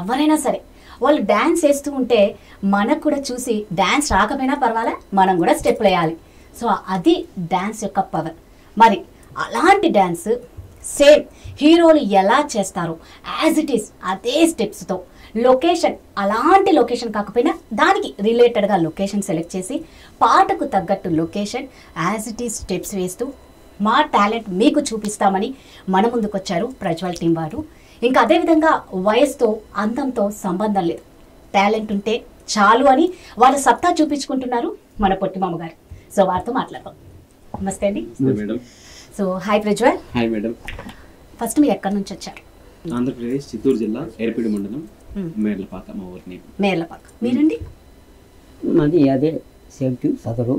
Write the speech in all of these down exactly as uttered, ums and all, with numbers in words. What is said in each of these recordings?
ఎవరైనా సరే వాళ్ళు డ్యాన్స్ వేస్తూ ఉంటే మనకు కూడా చూసి డ్యాన్స్ రాకపోయినా పర్వాలే, మనం కూడా స్టెప్లు వేయాలి. సో అది డ్యాన్స్ యొక్క పవర్. మరి అలాంటి డ్యాన్స్ సేమ్ హీరోలు ఎలా చేస్తారో యాజ్ ఇట్ ఈస్ అదే స్టెప్స్తో లొకేషన్, అలాంటి లొకేషన్ కాకపోయినా దానికి రిలేటెడ్గా లొకేషన్ సెలెక్ట్ చేసి పాటకు తగ్గట్టు location as it is steps వేస్తూ మా టాలెంట్ మీకు చూపిస్తామని మన ముందుకు వచ్చారు ప్రజ్వల్ టీం వారు. ఇంకా అదేవిధంగా వయసుతో అందంతో సంబంధం లేదు, టాలెంట్ ఉంటే చాలు అని వాళ్ళ సత్తా చూపించుకుంటున్నారు మన పొట్టిమామ గారు. సో వారితో మాట్లాడతాం. నమస్తే అండి. So hi Prajwal. Hi madam. First మీరు ఎక్కడి నుంచి వచ్చారు? ఆంధ్రప్రదేశ్ చిత్తూరు జిల్లా ఎరపిడి మండలం మేర్లపాక మా ఊరిని. మేర్లపాక. మీరండి? మాది అదే సేఫ్టీ సదరు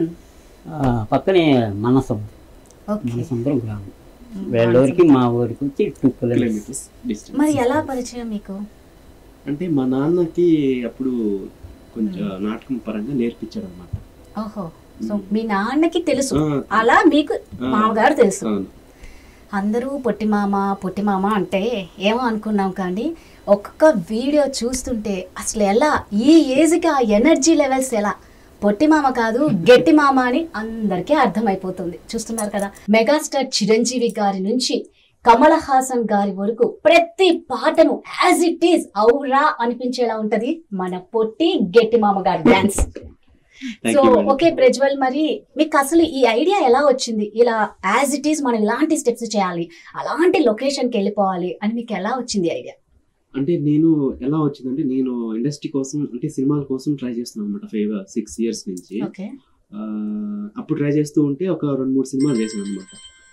పక్కనే మనసం మనసంద్రం గ్రామం. వేళ్ళూరికి మా ఊరికి వచ్చి టూ కిలోమీటర్స్ డిస్టెన్స్. మరి ఎలా పరిచయం మీకు? అంటే మా నాన్నకి అప్పుడు కొంచెం నాటకం పరంగా నేర్పించాడు అనమాట. ఓహో, సో మీ నాన్నకి తెలుసు, అలా మీకు మామగారు తెలుసు. అందరూ పొట్టిమామ పొట్టిమామ అంటే ఏమో అనుకున్నాం, కానీ ఒక్కొక్క వీడియో చూస్తుంటే అసలు ఎలా ఈ ఏజ్కి ఆ ఎనర్జీ లెవెల్స్ ఎలా, పొట్టిమామ కాదు గట్టి మామ అని అందరికీ అర్థమైపోతుంది. చూస్తున్నారు కదా, మెగాస్టార్ చిరంజీవి గారి నుంచి కమల్ హాసన్ గారి వరకు ప్రతి పాటను యాజ్ ఇట్ ఈస్ ఔరా అనిపించేలా ఉంటది మన పొట్టి గట్టి మామ గారి డాన్స్. సో ఓకే ప్రజ్వల్, మరి మీకు అసలు ఈ ఐడియా ఎలా వచ్చింది? ఇలా యాజ్ ఇట్ ఈస్ మనం ఇలాంటి స్టెప్స్ చేయాలి, అలాంటి లొకేషన్ కి వెళ్ళిపోవాలి అని మీకు ఎలా వచ్చింది ఐడియా? అంటే నేను ఎలా వచ్చిందంటే, నేను ఇండస్ట్రీ కోసం అంటే సినిమాల కోసం ట్రై చేస్తున్నాను అనమాట ఫైవ్ సిక్స్ ఇయర్స్ నుంచి. అప్పుడు ట్రై చేస్తూ ఉంటే ఒక రెండు మూడు సినిమాలు చేశాను అనమాట.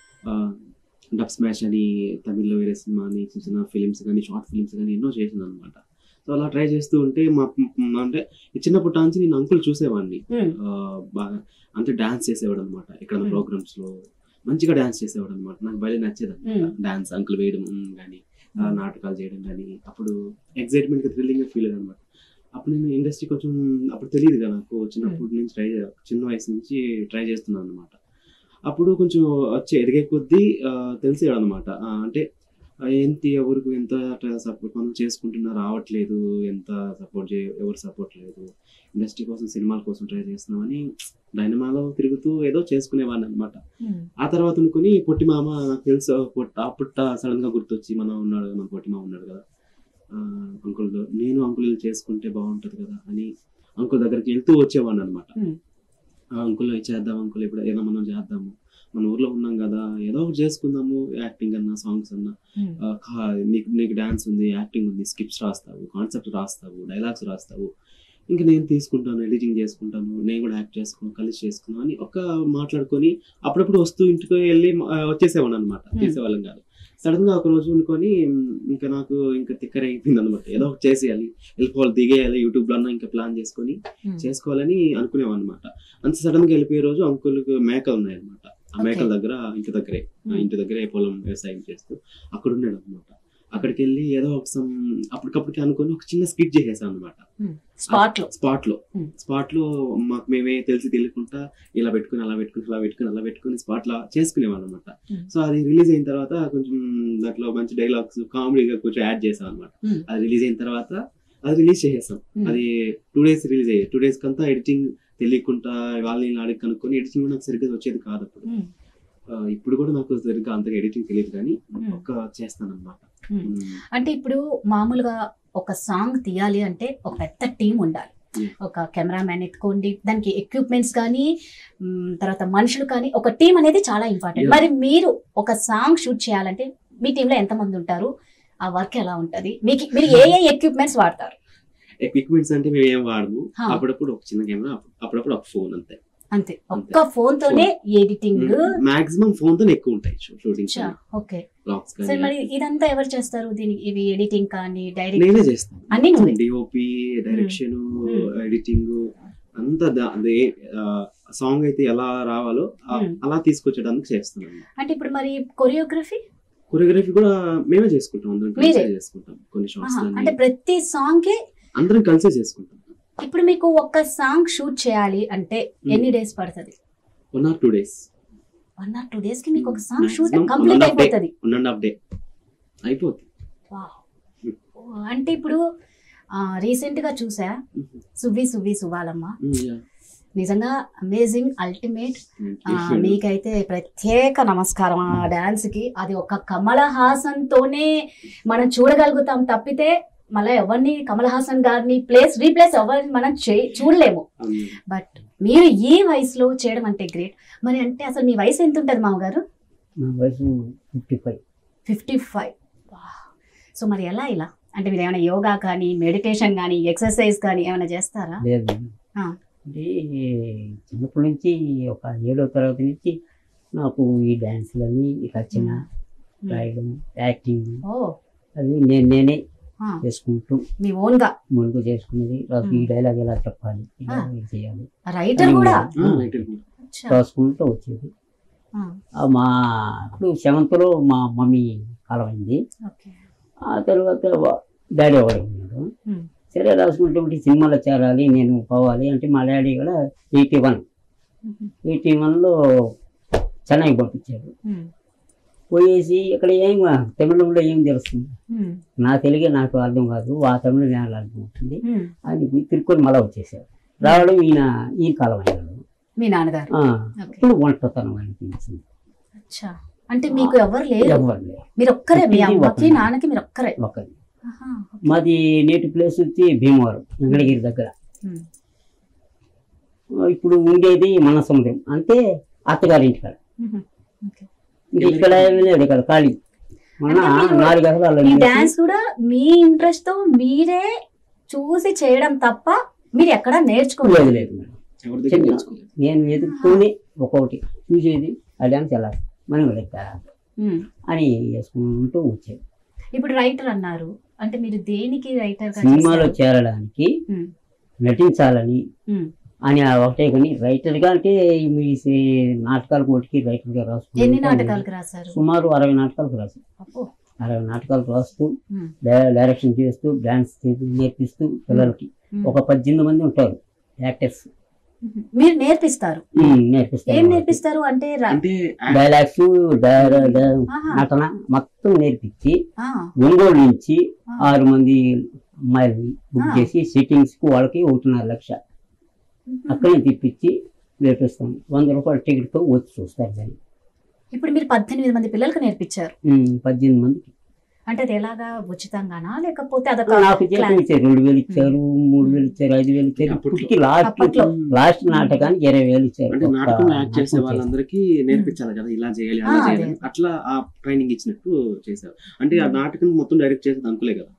డబ్ స్మాష్ అని తమిళ్లో వేరే సినిమా అని, చిన్న చిన్న ఫిలిమ్స్ కానీ షార్ట్ ఫిలిమ్స్ కానీ ఎన్నో చేశాను అనమాట. సో అలా ట్రై చేస్తూ ఉంటే మా అంటే చిన్నప్పటి నుంచి నేను అంకుల్ చూసేవాడిని బాగా, అంటే డాన్స్ చేసేవాడు అనమాట. ఇక్కడ ప్రోగ్రామ్స్ లో మంచిగా డాన్స్ చేసేవాడు అనమాట. నాకు భలే నచ్చేది అనమాట డాన్స్, అంకుల్ వేయడం కానీ నాటకాలు చేయడం కానీ. అప్పుడు ఎక్సైట్మెంట్ గా థ్రిల్లింగ్ గా ఫీల్ అయ్యాను అనమాట. అప్పుడు నేను ఇండస్ట్రీ కొంచెం అప్పుడు తెలియదు కదా నాకు, చిన్నప్పటి నుంచి ట్రై చిన్న వయసు నుంచి ట్రై చేస్తున్నాను అనమాట. అప్పుడు కొంచెం వచ్చి ఎదిగే కొద్దీ తెలిసేవాడు అనమాట. అంటే ఏంటి ఎవరికి ఎంత సపోర్ట్ మనం చేసుకుంటున్నా రావట్లేదు, ఎంత సపోర్ట్ చే ఎవరు సపోర్ట్ లేదు, ఇండస్ట్రీ కోసం సినిమాల కోసం ట్రై చేస్తున్నామని డైనమాలో తిరుగుతూ ఏదో చేసుకునేవాడిని అనమాట. ఆ తర్వాత అనుకుని పొట్టిమామ నాకు తెలుసు, పుట్ట సడన్ గా గుర్తొచ్చి మనం ఉన్నాడు మన పొట్టిమామ ఉన్నాడు కదా అంకుల్, నేను అంకుల్ చేసుకుంటే బాగుంటది కదా అని అంకుల్ దగ్గరికి వెళ్తూ వచ్చేవాడిని అనమాట. అంకుల్ చేద్దాం అంకుల్, ఇప్పుడు ఏదో మనం చేద్దాము, మన ఊర్లో ఉన్నాం కదా ఏదో ఒకటి చేసుకుందాము, యాక్టింగ్ అన్నా సాంగ్స్ అన్నా, నీకు నీకు డాన్స్ ఉంది, యాక్టింగ్ ఉంది, స్క్రిప్ట్స్ రాస్తావు, కాన్సెప్ట్ రాస్తావు, డైలాగ్స్ రాస్తావు, ఇంకా నేను తీసుకుంటాను, ఎడిటింగ్ చేసుకుంటాను, నేను కూడా యాక్ట్ చేసుకున్నాను, కలిసి చేసుకున్నాను అని ఒక మాట్లాడుకొని అప్పుడప్పుడు వస్తూ ఇంటికి వెళ్ళి వచ్చేసేవాడు అనమాట. చేసేవాళ్ళం కాదు. సడన్ గా ఒక రోజు అనుకొని ఇంకా నాకు ఇంకా తిక్కర అయిపోయింది అనమాట. ఏదో ఒకటి చేసేయాలి, వెళ్ళిపోవాలి, దిగేయాలి, యూట్యూబ్ లో అన్నా ఇంకా ప్లాన్ చేసుకొని చేసుకోవాలని అనుకునేవాడు అనమాట. అంత సడన్ గా వెళ్ళిపోయే రోజు అంకుల్ మేకలు ఉన్నాయి అనమాట. ఆ మేకల దగ్గర ఇంటి దగ్గరే ఇంటి దగ్గరే పొలం వ్యవసాయం చేస్తూ అక్కడ ఉన్నాడు అనమాట. అక్కడికి వెళ్ళి ఏదో ఒక అప్పటికప్పటికి అనుకుని ఒక చిన్న స్కిట్ చేసేసాం అనమాట. స్పాట్ లో స్పాట్ లో స్పాట్ లో మాకు మేమే తెలిసి తెలియకుండా ఇలా పెట్టుకుని అలా పెట్టుకుని అలా పెట్టుకుని అలా పెట్టుకుని స్పాట్ లా చేసుకునేవాళ్ళం అనమాట. సో అది రిలీజ్ అయిన తర్వాత కొంచెం దాంట్లో మంచి డైలాగ్స్ కామెడీగా కొంచెం యాడ్ చేసాం అనమాట. అది రిలీజ్ అయిన తర్వాత అది రిలీజ్ చేసేసాం. అది టూ డేస్ రిలీజ్ అయ్యాయి. టూ డేస్ కంతా ఎడిటింగ్ తెలియకుండా వాళ్ళని అడిగి కనుక్కొని ఎడిటింగ్ నాకు సరిగ్గా వచ్చేది కాదు అప్పుడు. ఇప్పుడు కూడా నాకు సరిగ్గా అంతగా ఎడిటింగ్ తెలియదు, కానీ ఒక చేస్తాను అనమాట. అంటే ఇప్పుడు మామూలుగా ఒక సాంగ్ తీయాలి అంటే ఒక పెద్ద టీం ఉండాలి, ఒక కెమెరామ్యాన్ ఎత్తుకోండి, దానికి ఎక్విప్మెంట్స్ కానీ తర్వాత మనుషులు కానీ, ఒక టీం అనేది చాలా ఇంపార్టెంట్. మరి మీరు ఒక సాంగ్ షూట్ చేయాలంటే మీ టీంలో ఎంత మంది ఉంటారు, ఆ వర్క్ ఎలా ఉంటది, మీకు మీరు ఏ ఏ ఎక్విప్మెంట్స్ వాడతారు? ఎక్విప్మెంట్స్ అంటే మేము ఏం వాడము, అప్పుడప్పుడు ఒక చిన్న కెమెరా, అప్పుడప్పుడు ఒక ఫోన్, అంతే అంతే. ఒక్క ఫోన్ తోనే ఎడిటింగ్ మాక్సిమం ఫోన్ తోనే ఎక్కువ ఉంటాయి షూటింగ్. ఓకే, సరే మరి ఇదంతా ఎవరు చేస్తారు? దీనికి ఇవి ఎడిటింగ్ కానీ డైరెక్ట్ నేనే చేస్తాను, అన్ని డిఓపి, డైరెక్షన్, ఎడిటింగ్ అంతా. అదే సాంగ్ అయితే ఎలా రావాలో అలా తీసుకొచ్చేటానికి చేస్తాను. అంటే ఇప్పుడు మరి కొరియోగ్రఫీ కొరియోగ్రఫీ కూడా మేమే చేసుకుంటాం, అందరం కలిసి చేసుకుంటాం. కొన్ని షార్ట్స్ అంటే ప్రతి సాంగ్ కి అందరం కలిసే చేసుకుంటాం. ఇప్పుడు మీకు ఒక సాంగ్ షూట్ చేయాలి అంటే ఎన్ని డేస్ పడుతుంది? One or two days one or two days కి మీకు ఒక సాంగ్ షూట్ కంప్లీట్ అయిపోతుంది. వన్ అండ్ హాఫ్ డే అయిపోతుంది. అంటే ఇప్పుడు రీసెంట్ గా చూసా సువ్వి సువ్వి సువ్వాలమ్మ, నిజంగా అమేజింగ్, అల్టిమేట్. మీకైతే ప్రత్యేక నమస్కారం ఆ డాన్స్ కి. అది ఒక కమల్ హాసన్ తోనే మనం చూడగలుగుతాం తప్పితే మళ్ళీ ఎవరిని కమల్ హాసన్ గారిని ప్లేస్ రీప్లేస్ ఎవరిని మనం చూడలేము. బట్ మీరు ఈ వయసులో చేయడం అంటే గ్రేట్. మరి అంటే అసలు మీ వయసు ఎంత ఉంటుంది మామగారు? Fifty five fifty five so మరి ఎలా ఇలా అంటే మీరు ఏమైనా యోగా కానీ మెడిటేషన్ కానీ ఎక్సర్సైజ్ కానీ ఏమైనా చేస్తారా? లేదు, అంటే చిన్నప్పటి నుంచి ఒక ఏడో తరగతి నుంచి నాకు ఈ డ్యాన్స్లని రచన రాయడం యాక్టింగ్ అది నేను నేనే చేసుకుంటూ మీ ఓన్ గా ముందుకు చేసుకునేది. ఈ డైలాగ్ ఎలా చెప్పాలి, ఇలా చేయాలి, రైటర్ కూడా రాసుకుంటూ వచ్చేది. మా ఇప్పుడు సెవెంత్లో మా మమ్మీ కాలమైంది. ఆ తర్వాత డాడీ ఒకటి ఉన్నాడు. సరే రాసుకుంటే సినిమాలో చేరాలి, నేను పోవాలి అంటే మా డాడీ కూడా ఎయిటీ వన్ ఎయిటీ వన్లో చెన్నైకి పంపించారు. పోయేసి ఇక్కడ ఏం తమిళంలో ఏం తెలుస్తుంది, నా తెలుగే నాకు అర్థం కాదు, ఆ తమిళ నేను అర్థం అవుతుంది. అది తిరుక్కొని మళ్ళీ వచ్చేసారు. రావడం ఈయన ఈ కాలం అయినాడు. మీ నాన్నగారు ఇప్పుడు వంటతనం అనిపించింది. అంటే మీకు ఎవరు లేరు? ఎవరు లేరు, మీరు ఒక్కరే? మీ అమ్మకి నాన్నకి మీరు ఒక్కరే? ఒక్కరే. మాది నేటి ప్లేస్ వచ్చి భీమవరం, వెంకటగిరి దగ్గర. ఇప్పుడు ఉండేది మన సముద్రం అంటే అత్తగారి ఇంటికాడ. ఇక్కడ లేదు కదా ఖాళీ. మన నాలుగు ఎకరాలు డాన్స్ కూడా మీ ఇంట్రెస్ట్ తో మీరే చూసి చేయడం తప్ప మీరు ఎక్కడ నేర్చుకోలేదు? లేదు మేడం, నేను ఎదుర్కొని ఒక్కొక్కటి చూసేది ఆ డాన్స్ ఎలా మనం లెక్క అని చేసుకుంటూ వచ్చేది. ఇప్పుడు రైటర్ అన్నారు అంటే మీరు దేనికి రైటర్? సినిమాలో చేరడానికి నటించాలని అని ఒకటే. కానీ రైటర్ గా అంటే మీ నాటకాలకు ఒకటికి రైటర్ గా రాసు. ఎన్ని నాటకాలకు రాశారు? సుమారు అరవై నాటకాలకు రాశారు. అరవై నాటకాలు రాస్తూ డైరెక్షన్ చేస్తూ డాన్స్ నేర్పిస్తూ పిల్లలకి ఒక పద్దెనిమిది మంది ఉంటారు యాక్టర్స్. మీరు నేర్పిస్తారు? నేర్పిస్తారు. ఏం నేర్పిస్తారు అంటే? డైలాగ్స్, నటన మొత్తం నేర్పించి ఒంగోలు నుంచి ఆరు మంది అమ్మాయిలు బుక్ చేసి సిట్టింగ్స్ కు వాళ్ళకి ఒకటిన్నర లక్ష అక్కడే తిప్పించి నేర్పిస్తాం. వంద రూపాయల టికెట్ తో వచ్చి చూస్తారు దాన్ని. ఇప్పుడు మీరు పద్దెనిమిది మంది పిల్లలకు నేర్పించారు? పద్దెనిమిది మందికి. అంటే అది ఎలాగా ఉచితంగానా లేకపోతే అదొక? నాకు జీతం ఇచ్చారు, రెండు వేలు ఇచ్చారు, మూడు వేలు ఇచ్చారు, ఐదు వేలు ఇచ్చారు. ఇప్పటికి లాస్ట్ లాస్ట్ నాటకానికి ఇరవై వేలు ఇచ్చారు. నాటకంలో యాక్ట్ చేసే వాళ్ళందరికీ నేర్పించాలి కదా, ఇలా చేయాలి అలా చేయాలి, అట్లా ఆ ట్రైనింగ్ ఇచ్చినట్టు చేశారు. అంటే ఆ నాటకం మొత్తం డైరెక్ట్ చేసేది అనుకోలే కదా.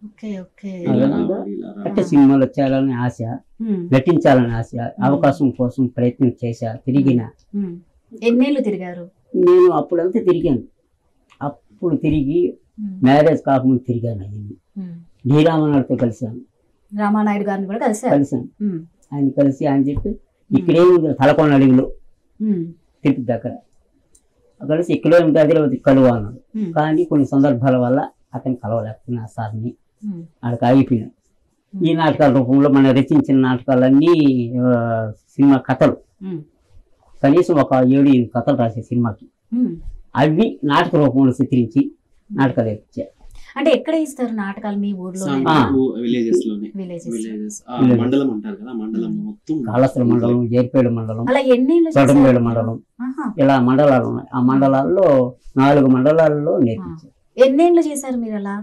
అంటే సినిమాలో చేయాలని ఆశ, నటించాలని ఆశ, అవకాశం కోసం ప్రయత్నం చేశా, తిరిగిన. ఎన్నేళ్ళు తిరిగారు? నేను అప్పుడంతా తిరిగాను. అప్పుడు తిరిగి మ్యారేజ్ కాకముందు తిరిగాను. అయ్యింది డి రామానాయుడుతో కలిసాను. రామానాయుడు గారిని కూడా కలిసాను కలిసాను ఆయన కలిసి ఆయన చెప్పి ఇక్కడేముంది తలకొండ అడవిలో తిరుపతి దగ్గర కలిసి ఇక్కడే ఉంది అది కలువ అన్నాడు. కానీ కొన్ని సందర్భాల వల్ల అతను కలవలేకపోయినా సార్ని ఆడికి ఆగిపోయినాడు. ఈ నాటకాల రూపంలో మనం రచించిన నాటకాలన్నీ సినిమా కథలు కనీసం ఒక ఏడు ఎనిమిది కథలు రాసే సినిమాకి అవి నాటక రూపంలో చిత్రించి నాటకాలు వేయించారు. అంటే ఎక్కడ ఇస్తారు నాటకాలు? మీ ఊర్లో? విలేజెస్ లోనే. విలేజెస్ మండలం అంటారు కదా, మండలం మొత్తం కాళస్త్ర మండలం, జైపేట మండలం, అలా ఎన్ని చోటంపేట మండలం, ఇలా మండలాలు ఉన్నాయి. ఆ మండలాల్లో నాలుగు మండలాల్లో నేర్పించారు. ఎన్నేళ్ళు చేశారు మీరు అలా?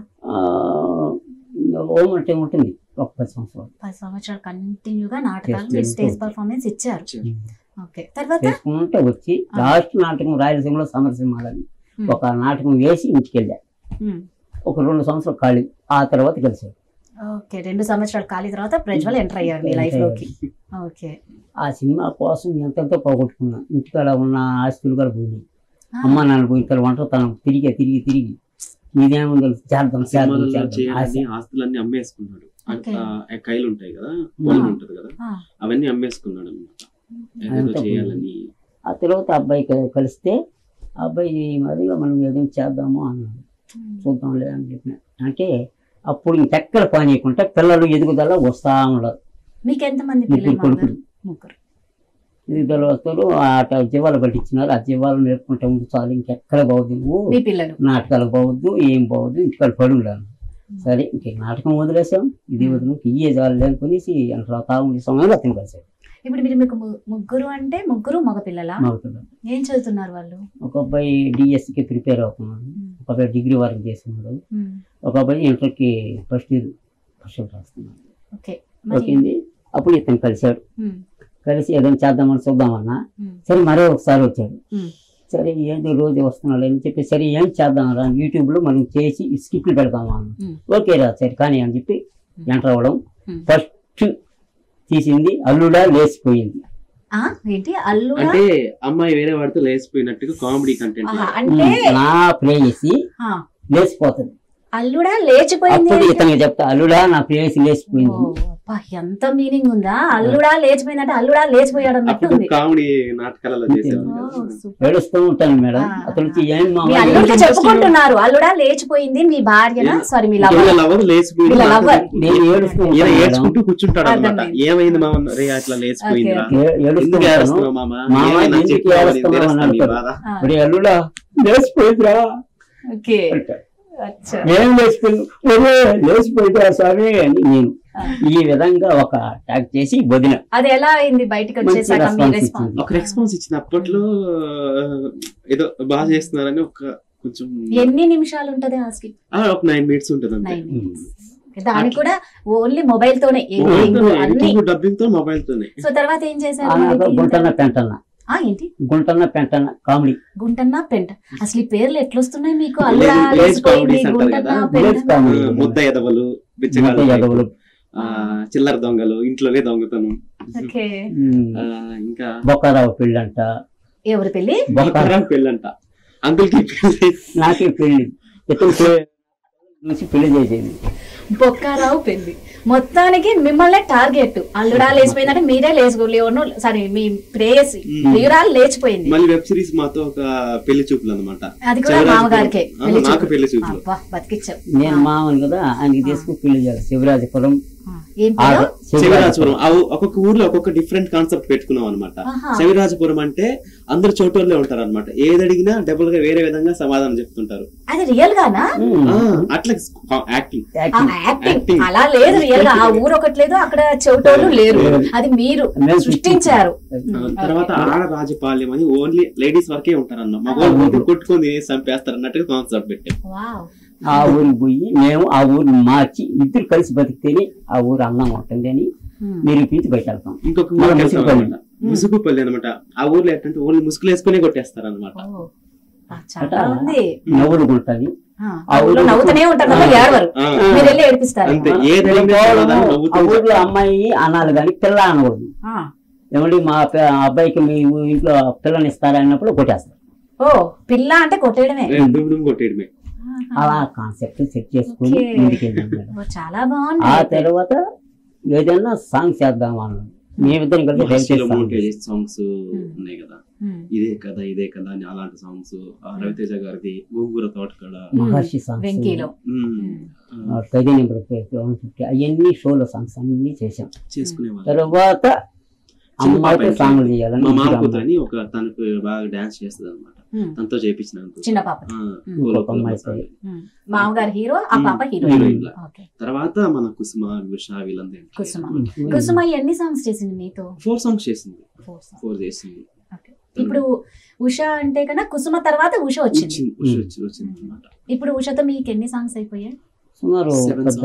ఓం అంటే ఉంటుంది ఒక పది సంవత్సరాలు. పది సంవత్సరాలు కంటిన్యూగా నాటకాలు స్టేజ్ పర్ఫార్మెన్స్ ఇచ్చారు. ఓకే, తర్వాత చేసుకుంటే వచ్చి లాస్ట్ నాటకం రాయలసీమలో సమరసింహాలని ఒక నాటకం వేసి ఇంటికి వెళ్ళారు. ఒక రెండు సంవత్సరాలు ఖాళీ, ఆ తర్వాత కలిసారు. ఓకే, రెండు సంవత్సరాలు ఖాళీ తర్వాత ప్రజ్వల్ ఎంటర్ అయ్యారు మీ లైఫ్ లోకి. ఓకే, ఆ సినిమా కోసం ఎంతెంతో పోగొట్టుకున్నా. ఇంటికాడ ఉన్న ఆస్తులు కూడా పోయినాయి. అమ్మ నాన్న పోయి ఇక్కడ వంటతనం తిరిగి తిరిగి తిరిగి ఇదేముందో చేద్దాం ఆస్తులన్నీ అమ్మేసుకున్నాడు. కైలు ఉంటాయి కదా, పొలం ఉంటది కదా, అవన్నీ అమ్మేసుకున్నాడు అన్నమాట చేయాలని. ఆ తర్వాత అబ్బాయి కలిస్తే అబ్బాయి మరిగా మనం ఏదైనా చేద్దాము అన్నాడు. చూద్దాంలే అని చెప్పిన. అంటే అప్పుడు ఇంకెక్కడ పనియకుండా పిల్లలు ఎదుగుదల వస్తా ఉన్నారు. మీకు ఎంతమంది కొడుకులు? ముగ్గురు. ఎదుగుదల వస్తారు. ఆ జీవాలు పట్టించినారు. ఆ జీవాలు నేర్పుకుంటే ముందు చాలు, ఇంకెక్కడ బాగుద్దు నువ్వు, నాటకాలకు బావద్దు, ఏం బావద్దు, ఇంటికాడ పడి ఉండాలి. సరే ఇంక నాటకం వదిలేసాం, ఇది వదిలేం, ఇయ్యే చాలు అనుకునేసి తా ఉండే సమయంలో అతను కలిసాడు. ఇప్పుడు మీరు మీకు ముగ్గురు అంటే ముగ్గురు మగపిల్లలా? మగపిల్లలు. ఏం చదువుతున్నారు వాళ్ళు? ఒక అబ్బాయి డిఎస్సికి ప్రిపేర్ అవుతున్నాడు, ఒక అబ్బాయి డిగ్రీ వర్క్ చేస్తున్నాడు, ఒక అబ్బాయి ఇంటర్కి ఫస్ట్ ఇయర్ ఫస్ట్ రాస్తున్నాడు. ఓకేంది. అప్పుడు ఇతను కలిశాడు, కలిసి ఏదైనా చేద్దామని చూద్దామన్నా, సరే మరో ఒకసారి వచ్చాడు. సరే ఏదో రోజు వస్తున్నాడు అని చెప్పి సరే ఏం చేద్దాం రా యూట్యూబ్ లో మనం చేసి స్కిప్లు పెడదామా అన్న. ఓకే రా సరే కానీ అని చెప్పి ఎంటర్ అవ్వడం. ఫస్ట్ తీసింది అల్లుడా లేచిపోయింది. అంటే అమ్మాయి వేరే వాడితో లేచిపోయినట్టుగా కామెడీ కంటెంట్. అంటే నా ప్రేయసి లేచిపోతుంది, అల్లుడా లేచిపోయింది. ఇతను చెప్తా అల్లుడా నా ప్రేయసి లేచిపోయింది. ఎంత మీనింగ్ ఉందా? అల్లుడా లేచిపోయిందంటే అల్లుడా లేచిపోయాడు అన్నట్టు కామెడీ నాటకాలలో ఏడుస్తూ ఉంటాను మేడం. అతను చెప్పుకుంటున్నారు అల్లుడా లేచిపోయింది మీ భార్య, సారీ మీ లవర్ లేచిపోయింది కూర్చుంటాడు అనమాట. ఏమైంది మామ అట్లా లేచిపోయింది అల్లుడా లేచిపోయిందిరా, ఏం లేచిపోయింది లేచిపోయిందా స్వామి అని నేను ఈ విధంగా ఒక ట్యాగ్ చేసి వదిన. అది ఎలా అయింది బయటకు వచ్చేసాక ఒక రెస్పాన్స్ ఇచ్చింది. అప్పట్లో ఏదో బాగా చేస్తున్నారని ఒక కొంచెం. ఎన్ని నిమిషాలు ఉంటది ఆ స్కిట్? ఒక నైన్ మినిట్స్ ఉంటది అంతే. దాని కూడా ఓన్లీ మొబైల్ తోనే, డబ్బింగ్ తో మొబైల్ తోనే. సో తర్వాత ఏం చేశారు? గుంటన్న పెంటన్న ఏంటి గుంటన్న పెంటన్న కామెడీ. గుంటన్న పెంట అసలు ఈ పేర్లు ఎట్లొస్తున్నాయి మీకు? అల్లుడా లేచిపోయింది, గుంటన్న పెంట, ముద్ద ఎదవలు, బిచ్చగాళ్ళు, చిల్లర దొంగలు, ఇంట్లోనే దొంగతనం, ఇంకా బొక్కారావు పెళ్ళంట. ఎవరి పెళ్లి? బొక్కారావు పెళ్ళంట. అంకుల్కి పెళ్లి, నాకే పెళ్లి, చూసి పెళ్లి చేసేది. బొక్కారావు పెళ్లి. మొత్తానికి మిమ్మల్ని టార్గెట్. అల్లుడా లేచిపోయిందంటే మీరే లేచుకోలేను, సారీ మీ ప్రేయసి ప్రియురాలు లేచిపోయింది. మళ్ళీ వెబ్ సిరీస్ మాతో ఒక పెళ్లి చూపులు అనమాట. అది కూడా మామగారికే నాకు పెళ్లి చూపులు. బతికిచ్చావు. నేను మామని కదా ఆయనకి తీసుకుని పెళ్లి చేయాలి. శివరాజపురం శివరాజపురం ఒక్కొక్క ఊర్లో ఒక్కొక్క డిఫరెంట్ కాన్సెప్ట్ పెట్టుకున్నాం అనమాట. శివరాజపురం అంటే అందరు చోటూరులో ఉంటారు అనమాట. ఏది అడిగినా డబుల్ గా వేరే విధంగా సమాధానం చెప్తుంటారు. అది రియల్ గానా? అట్లా యాక్టింగ్ యాక్టింగ్ అలా లేదు. రియల్ గా ఆ ఊరు ఒకటి లేదు, అక్కడ చోటోళ్ళు లేరు, అది మీరు సృష్టించారు. తర్వాత ఆడ రాజపాలెం అని ఓన్లీ లేడీస్ వరకే ఉంటారు అన్న. మగవాళ్ళు కొట్టుకొని చంపేస్తారు అన్నట్టుగా కాన్సెప్ట్ పెట్టాం. ఆ ఊరికి పోయి మేము ఆ ఊరిని మార్చి ఇద్దరు కలిసి బతికితేనే ఆ ఊరు అందంగా ఉంటుంది అని నిరూపించి బయట వెళ్తాం. ఇంకొక ముసుగుపల్లి అనమాట. ఆ ఊర్లో ఏంటంటే ఓన్లీ ముసుగులు వేసుకునే కొట్టేస్తారు అనమాట. నవ్వులు ఉంటుంది, ఊర్లో అమ్మాయి అనాలి కానీ పిల్ల అనకూడదు. ఏమండి మా అబ్బాయికి మీ ఇంట్లో పిల్లని ఇస్తారా అన్నప్పుడు కొట్టేస్తారు. ఓ పిల్ల అంటే కొట్టేయడమే, కొట్టేయడమే. అలా కాన్సెప్ట్ సెట్ చేసుకుని ముందుకెళ్ళాం. చాలా బాగుంది. ఆ తర్వాత ఏదైనా సాంగ్స్ చేద్దాం అన్నాం. మేమిద్దరం కలిసి సాంగ్స్ ఉన్నాయి కదా, ఇదే కదా ఇదే కదా అని అలాంటి సాంగ్స్. రవితేజ గారిది గోంగూర తోటకడ, మహర్షి సాంగ్స్, అవన్నీ షోలో సాంగ్స్ అన్ని చేసాం. చేసుకునేవాళ్ళం. తర్వాత అమ్మాయితో సాంగ్లు చేయాలని మా మామకూతురని ఒక తనకు బాగా డాన్స్ చేస్తుంది అనమాట. తనతో చేయించిన చిన్న పాప. మామగారు హీరో, ఆ పాప హీరోయిన్. తర్వాత మన కుసుమ, ఉష వీళ్ళందరూ. కుసుమ కుసుమ ఎన్ని సాంగ్స్ చేసింది మీతో? ఫోర్ సాంగ్స్ చేసింది. ఫోర్ చేసింది. ఇప్పుడు ఉష అంటే కన్నా కుసుమ తర్వాత ఉష వచ్చింది. ఇప్పుడు ఉషతో మీకు ఎన్ని సాంగ్స్ అయిపోయాయి? సుమారు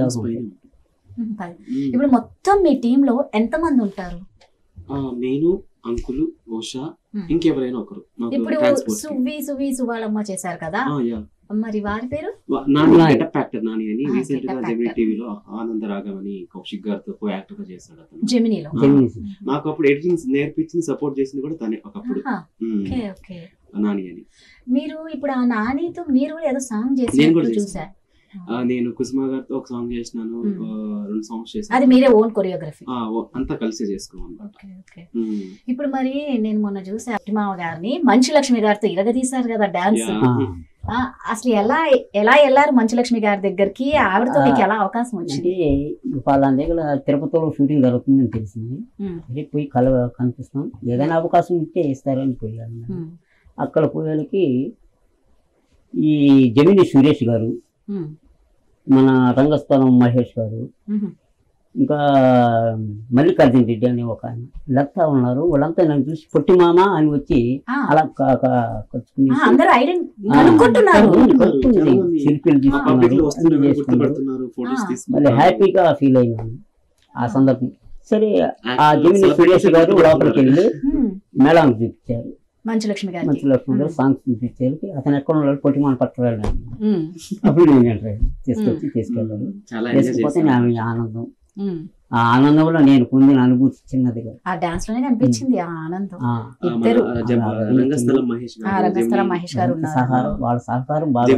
ఇప్పుడు మొత్తం మీ టీమ్ లో ఎంత మంది ఉంటారు? నేను, అంకులు, ఉష, ఇంకెవరైనా ఒకరు. ఇప్పుడు సువ్వి సువి సువాళమ్మ చేశారు కదా, మరి వారి పేరు నాని అని. రీసెంట్ గా జెమినీ టీవీలో ఆనంద రాగం అని కౌశిక్ గారితో కో యాక్టర్ గా చేశాడు అతను. జెమినీలో మాకు అప్పుడు ఎడిటింగ్ నేర్పించింది, సపోర్ట్ చేసింది కూడా తనే ఒకప్పుడు. నాని అని. మీరు ఇప్పుడు ఆ నానితో మీరు ఏదో సాంగ్ చేసి చూసారు. నేను కుసుమ గారితో ఒక సాంగ్ చేసినాను, రెండు సాంగ్స్ చేసాను. అది మీరే ఓన్ కొరియోగ్రఫీ అంతా కలిసి చేసుకున్నాం. ఇప్పుడు మరి నేను మొన్న చూసా పొట్టిమామ గారిని మంచు లక్ష్మి గారితో ఇరగదీశారు కదా డాన్స్. అసలు ఎలా ఎలా వెళ్ళారు మంచులక్ష్మి గారి దగ్గరికి? ఆవిడతో మీకు ఎలా అవకాశం వచ్చింది? వాళ్ళ దగ్గర తిరుపతిలో షూటింగ్ జరుగుతుందని తెలిసింది. పోయి కల కనిపిస్తాం, ఏదైనా అవకాశం ఇస్తే ఇస్తారని పోయాను. అక్కడ పోయేకి ఈ జమిని సురేష్ గారు, మన రంగస్థలం మహేష్ గారు, ఇంకా మల్లికార్జున రెడ్డి అని ఒక ఆయన, వీళ్ళంతా ఉన్నారు. వాళ్ళంతా నన్ను చూసి పొట్టిమామ అని వచ్చి అలా శిల్పీలు తీసుకున్నారు. మళ్ళీ హ్యాపీగా ఫీల్ అయినాను ఆ సందర్భం. సరే, ఆ జమిని సురేష్ గారు లోపలికి వెళ్ళి మేళం చూపించారు, మంచులక్ష్మి గారు మంచులక్ష్మి గారు సాంగ్స్ చూపించారు. అతను ఎక్కడ ఉన్నాడు, పొట్టిమాన పట్టుకురాడు. అప్పుడు నేను తీసుకొచ్చి తీసుకెళ్ళాను. తీసుకుపోతే నా ఆనందం, ఆ ఆనందంలో నేను పొందిన అనుభూతి చిన్నదిగా ఆ డాన్స్ లోనే కనిపించింది. ఆ ఆనందం ఇద్దరు మహేష్ గారు సహకారం, వాళ్ళ సహకారం బాగా.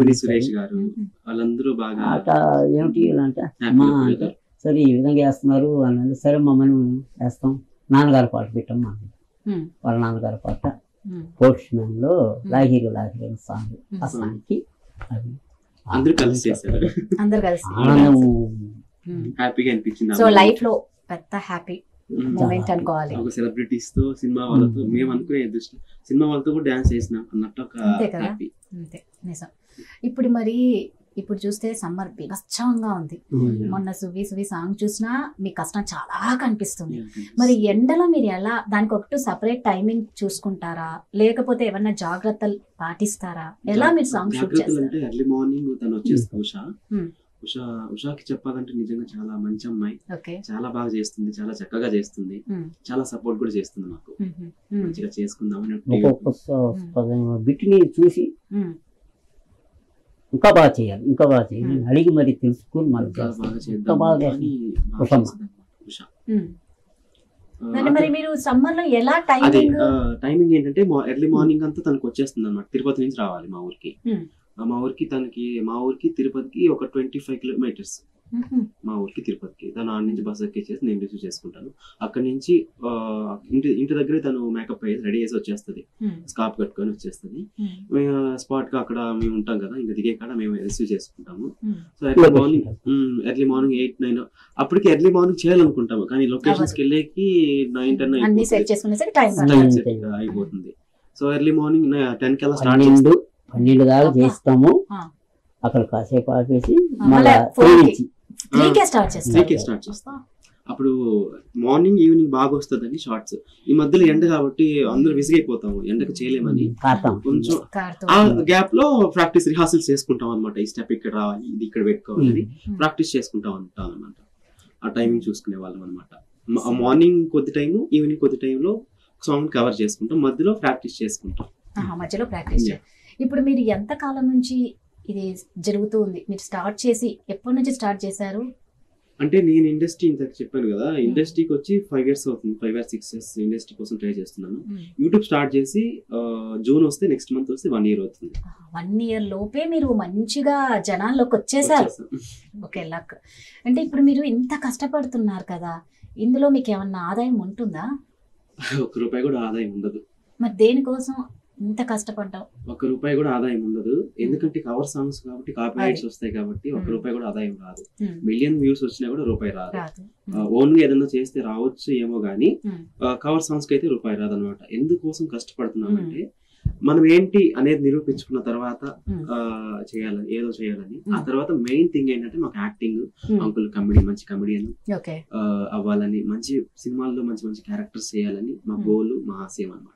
ఏమిటి అంటే అమ్మా అంటే సరే ఈ విధంగా వేస్తున్నారు అని, సరే మమ్మల్ని వేస్తాం, నాన్నగారి పాట పెట్టమ్మా. వాళ్ళ నాన్నగారి పాట పోస్ట్ మ్యాన్ లో లాహిరు లాహిరు సాంగ్, ఆ సాంగ్కి అది అందరూ కలిసి చేశారు. అందరూ కలిసి ఆనందం హ్యాపీగా అనిపించింది. సో లైఫ్ లో పెద్ద హ్యాపీ మూమెంట్ అనుకోవాలి. ఒక సెలబ్రిటీస్ తో, సినిమా వాళ్ళతో, మేము అనుకునే దృష్టి సినిమా వాళ్ళతో కూడా డాన్స్ చేసినా అన్నట్టు ఒక హ్యాపీ. అంతే నిజం. ఇప్పుడు మరి ఇప్పుడు చూస్తే సమ్మర్ బీభత్సంగా ఉంది. మొన్న సువి సువి సాంగ్ చూసినా మీ కష్టం చాలా కనిపిస్తుంది. మరి ఎండలో మీరు ఎలా దానికి ఒకటి సపరేట్ టైమింగ్ చూసుకుంటారా, లేకపోతే ఏమన్నా జాగ్రత్తలు పాటిస్తారా? ఎలా మీరు సాంగ్ షూట్ చేస్తారు? ఎర్లీ మార్నింగ్ తను వచ్చేస్తా ఉషా ఉషా ఉషాకి చెప్పాలంటే నిజంగా చాలా మంచి అమ్మాయి, చాలా బాగా చేస్తుంది, చాలా చక్కగా చేస్తుంది, చాలా సపోర్ట్ కూడా చేస్తుంది మాకు. మంచిగా చేసుకుందాం బిట్ని చూసి ఇంకా బాగా చేయాలి, ఇంకా బాగా చేయాలి అడిగి మరి తెలుసుకుని మళ్ళీ మరి మీరు సమ్మర్ లో ఎలా టైమింగ్ టైమింగ్ ఏంటంటే ఎర్లీ మార్నింగ్ అంతా తనకు వచ్చేస్తుంది అన్నమాట. తిరుపతి నుంచి రావాలి మా ఊరికి. మా ఊరికి తనకి మా ఊరికి తిరుపతికి ఒక ట్వంటీ ఫైవ్ కిలోమీటర్స్ మా ఊరికి తిరుపతికి. తను ఆడ నుంచి బస్ ఎక్కేసి నేను రిసీవ్ చేసుకుంటాను. అక్కడ నుంచి ఇంటి ఇంటి దగ్గరే తను మేకప్ అయ్యేసి రెడీ చేసి వచ్చేస్తుంది, స్కార్ఫ్ కట్టుకొని వచ్చేస్తుంది. స్పాట్ గా అక్కడ మేము ఉంటాం కదా, ఇంకా దిగే కాడ మేము రిసీవ్ చేసుకుంటాము. So early morning early morning eight nine అప్పటికి ఎర్లీ మార్నింగ్ చేయాలనుకుంటాము, కానీ లొకేషన్స్ కి వెళ్ళేకి నైన్ టెన్ అయిపోతుంది. సో ఎర్లీ మార్నింగ్ టెన్ కి అలా స్టార్ట్ చేస్తాం, పన్నెండు దాకా చేస్తాము. అక్కడ కాసేపు ఆపేసి స్టార్ట్ చేస్తాం. అప్పుడు మార్నింగ్ ఈవినింగ్ బాగా వస్తుందని షార్ట్స్. ఈ మధ్యలో ఎండ కాబట్టి అందరూ విసిగైపోతాము, ఎండకు చేయలేమని కొంచెం ఆ గ్యాప్ లో ప్రాక్టీస్ రిహార్సల్స్ చేసుకుంటాం అనమాట. ఈ స్టెప్ ఇక్కడ రావాలి, ఇది ఇక్కడ పెట్టుకోవాలని ప్రాక్టీస్ చేసుకుంటాం ఉంటాం అనమాట. ఆ టైమింగ్ చూసుకునే వాళ్ళం అనమాట. మార్నింగ్ కొద్ది టైం, ఈవినింగ్ కొద్ది టైంలో సాంగ్ కవర్ చేసుకుంటాం, మధ్యలో ప్రాక్టీస్ చేసుకుంటాం. మధ్యలో ప్రాక్టీస్. ఇప్పుడు మీరు ఎంత కాలం నుంచి ఇది జరుగుతూ ఉంది? మీరు స్టార్ట్ చేసి ఎప్పటి నుంచి స్టార్ట్ చేశారు? అంటే నేను ఇండస్ట్రీ ఇంతకు చెప్పాను కదా, ఇండస్ట్రీకి వచ్చి ఫైవ్ ఇయర్స్ అవుతుంది, five years six years industry కోసం ట్రై చేస్తున్నాను. యూట్యూబ్ స్టార్ట్ చేసి జూన్ వస్తే నెక్స్ట్ మంత్ వస్తే వన్ ఇయర్ అవుతుంది. వన్ ఇయర్ లోపే మీరు మంచిగా జనాల్లోకి వచ్చేసారు. Okay, luck. అంటే ఇప్పుడు మీరు ఇంత కష్టపడుతున్నారు కదా, ఇందులో మీకు ఏమన్నా ఆదాయం ఉంటుందా? ఒక రూపాయి కూడా ఆదాయం ఉండదు. మరి దేనికోసం ఇంత కష్టపడ్డావు? ఒక రూపాయి కూడా ఆదాయం ఉండదు, ఎందుకంటే కవర్ సాంగ్స్ కాబట్టి కాపీరైట్స్ వస్తాయి కాబట్టి ఒక రూపాయి కూడా ఆదాయం రాదు. మిలియన్ వ్యూస్ వచ్చినా కూడా రూపాయి రాదు. ఓన్ గా ఏదైనా చేస్తే రావచ్చు ఏమో గానీ కవర్ సాంగ్స్ కి అయితే రూపాయి రాదు అనమాట. ఎందుకోసం కష్టపడుతున్నామంటే మనం ఏంటి అనేది నిరూపించుకున్న తర్వాత చేయాలని, ఏదో చేయాలని. ఆ తర్వాత మెయిన్ థింగ్ ఏంటంటే మాకు యాక్టింగ్, అంకుల్ కమెడీ మంచి కమెడియన్ అవ్వాలని, మంచి సినిమాల్లో మంచి మంచి క్యారెక్టర్స్ చేయాలని మా గోల్, మా ఆశయం అనమాట.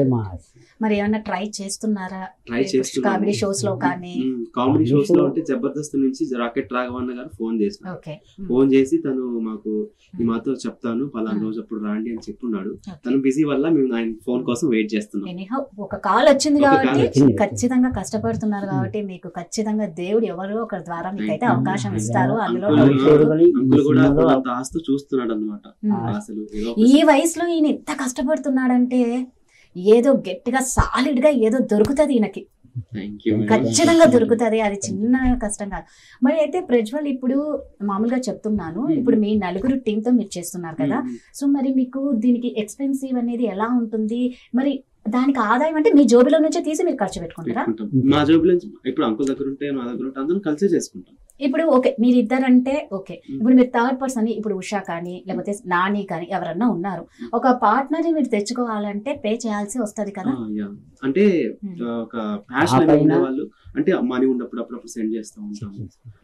మరి ఏమన్నా ట్రై చేస్తున్నారా? ట్రై చేస్తున్నాం కామెడీ షోస్ లో కానీ. కామెడీ షోస్ లో అంటే జబర్దస్త్ నుంచి రాకెట్ రాఘవన్న గారు ఫోన్ చేసిన ఫోన్ చేసి తను మాకు ఈ మాతో చెప్తాను పలానా రోజు అప్పుడు రాండి అని చెప్పున్నాడు. తను బిజీ వల్ల మేము ఆయన ఫోన్ కోసం వెయిట్ చేస్తున్నాం. ఒక కాల్ వచ్చింది కాబట్టి ఖచ్చితంగా కష్టపడుతున్నారు కాబట్టి మీకు ఖచ్చితంగా దేవుడు ఎవరో ఒక ద్వారా మీకైతే అవకాశం ఇస్తారు. అందులో అంకుల్ కూడా ఆస్తూ చూస్తున్నాడు అనమాట. అసలు ఈ వయసులో ఈయన ఎంత కష్టపడుతున్నాడంటే ఏదో గట్టిగా సాలిడ్ గా ఏదో దొరుకుతుంది ఈయనకి, ఖచ్చితంగా దొరుకుతుంది. అది చిన్న కష్టం కాదు. మరి అయితే ప్రజ్వల్, ఇప్పుడు మామూలుగా చెప్తున్నాను, ఇప్పుడు మీ నలుగురు టీమ్ తో మీరు చేస్తున్నారు కదా, సో మరి మీకు దీనికి ఎక్స్పెన్సివ్ అనేది ఎలా ఉంటుంది? మరి దానికి ఆదాయం అంటే మీ జోబులో నుంచే తీసి మీరు ఖర్చు పెట్టుకుంటారా? మా జోబులో ఇప్పుడు అంకుల్ దగ్గర ఉంటే, మా దగ్గర ఉంటే అందరం కలిసే చేసుకుంటాం. ఇప్పుడు ఓకే మీరు ఇద్దరంటే ఓకే, ఇప్పుడు మీరు థర్డ్ పర్సన్, ఇప్పుడు ఉషా కానీ లేకపోతే నాని కానీ ఎవరన్నా ఉన్నారు, ఒక పార్ట్నర్ ని మీరు తెచ్చుకోవాలంటే పే చేయాల్సి వస్తది కదా. అంటే ఒక ప్యాషన్ ఉండే వాళ్ళు అంటే మనీ ఉన్నప్పుడు అప్పుడప్పుడు సెండ్ చేస్తూ ఉంటాము,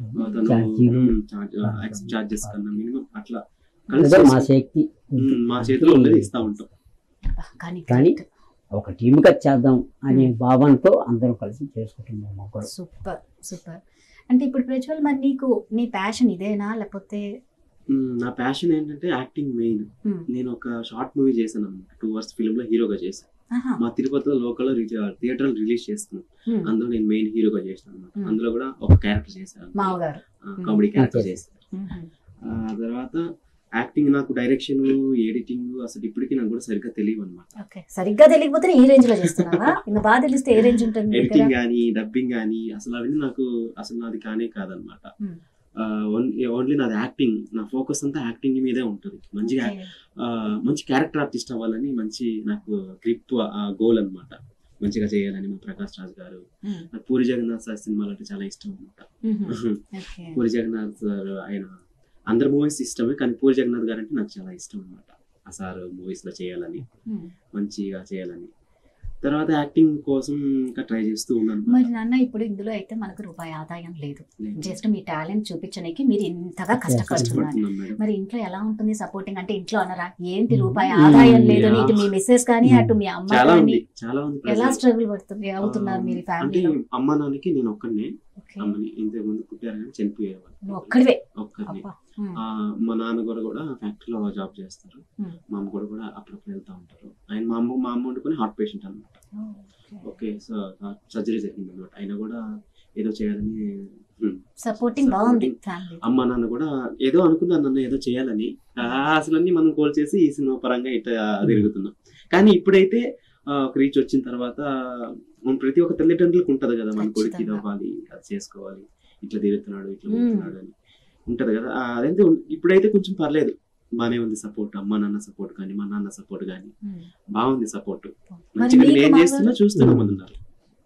చార్జెస్ కన్నా మినిమం అట్లా మా శక్తి మా చేతిలో ఉండేది ఇస్తా ఉంటాం. కానీ ఒక టీమ్ గా చేద్దాం అనే భావంతో అందరం కలిసి చేసుకుంటున్నాం. Super super. అంటే ఇప్పుడు ప్రజ్వల్ మరి నీకు నీ ప్యాషన్ ఇదేనా లేకపోతే? నా ప్యాషన్ ఏంటంటే యాక్టింగ్ మెయిన్. నేను ఒక షార్ట్ మూవీ చేశాను అన్నమాట, టూ అవర్స్ ఫిల్మ్ లో హీరోగా చేశాను. మా తిరుపతిలో లోకల్ థియేటర్ రిలీజ్ చేస్తున్నాను, అందులో నేను మెయిన్ హీరోగా చేశాను అనమాట. అందులో కూడా ఒక క్యారెక్టర్ చేశాను, కామెడీ క్యారెక్టర్ చేశాను. ఆ తర్వాత యాక్టింగ్ నాకు డైరెక్షన్ ఎడిటింగ్ అసలు ఇప్పటికీ నాకు కూడా సరిగ్గా తెలియదు అనమాట. సరిగ్గా తెలియకపోతే ఈ రేంజ్ లో చేస్తున్నావా? ఇంకా బాగా తెలిస్తే ఏ రేంజ్ ఉంటుంది? ఎడిటింగ్ గానీ డబ్బింగ్ గానీ అసలు అవన్నీ నాకు అసలు నాది కానే కాదనమాట. ఓన్లీ నాది యాక్టింగ్, నా ఫోకస్ అంతా యాక్టింగ్ మీదే ఉంటుంది. మంచిగా మంచి క్యారెక్టర్ ఆర్టిస్ట్ అవ్వాలని మంచి నాకు గ్రిప్ గోల్ అనమాట. మంచిగా చేయాలని మా ప్రకాష్ రాజ్ గారు, నాకు పూరి జగన్నాథ్ సార్ సినిమాలు అంటే చాలా ఇష్టం అనమాట. పూరి జగన్నాథ్ సార్ ఆయన అందరు మూవీస్ ఇష్టమే, కానీ పూరి జగన్నాథ్ గారు అంటే నాకు చాలా ఇష్టం అనమాట. ఆ సార్ మూవీస్ లో చేయాలని, మంచిగా చేయాలని. తర్వాత యాక్టింగ్ కోసం ఇంకా ట్రై చేస్తూ ఉన్నాను. మరి నాన్న ఇప్పుడు ఇందులో అయితే మనకు రూపాయి ఆదాయం లేదు, జస్ట్ మీ టాలెంట్ చూపించడానికి మీరు ఇంతగా కష్టపడుతున్నారు. మరి ఇంట్లో ఎలా ఉంటుంది సపోర్టింగ్? అంటే ఇంట్లో అన్నారా ఏంటి రూపాయి ఆదాయం లేదు, ఇటు మీ మిస్సెస్ కానీ అటు మీ అమ్మ కానీ ఎలా స్ట్రగుల్ పడుతుంది అవుతున్నారు మీరు ఫ్యామిలీలో? అమ్మ నాన్నకి నేను ఒక్కనే, అమ్మని ఇంతకు ముందు పుట్టారు కానీ చనిపోయేవాళ్ళు. ఒక్కడివే? ఒక్కరిని. మా నాన్న కూడా కూడా ఫ్యాక్టరీలో జాబ్ చేస్తారు, మా అమ్మ కూడా కూడా అప్పుడప్పుడు వెళ్తా ఉంటారు. ఆయన మా అమ్మ మా అమ్మ వండుకొని హార్ట్ పేషెంట్ అనమాట. ఓకే, సో సర్జరీ జరిగింది అనమాట. ఆయన కూడా ఏదో చేయాలని సపోర్టింగ్ బాగుంది. అమ్మ నాన్న కూడా ఏదో అనుకున్నాను, నన్ను ఏదో చేయాలని. అసలు అన్ని మనం కోల్ చేసి ఈ సినిమా పరంగా ఇట్లా తిరుగుతున్నాం. కానీ ఇప్పుడైతే ఒక రీచ్ వచ్చిన తర్వాత ప్రతి ఒక్క తల్లిదండ్రులకు ఉంటది కదా, మన కొడుకు ఇది అవ్వాలి, అది చేసుకోవాలి, ఇట్లా తిరుగుతున్నాడు ఇట్లా పోతున్నాడు అని ఉంటది కదా. అదైతే ఇప్పుడైతే కొంచెం పర్లేదు, బానే ఉంది సపోర్ట్. అమ్మ నాన్న సపోర్ట్ కానీ మా నాన్న సపోర్ట్ కానీ బాగుంది సపోర్ట్. మంచిగా నేను ఏం చేస్తున్నా చూస్తున్నాం అన్నారు.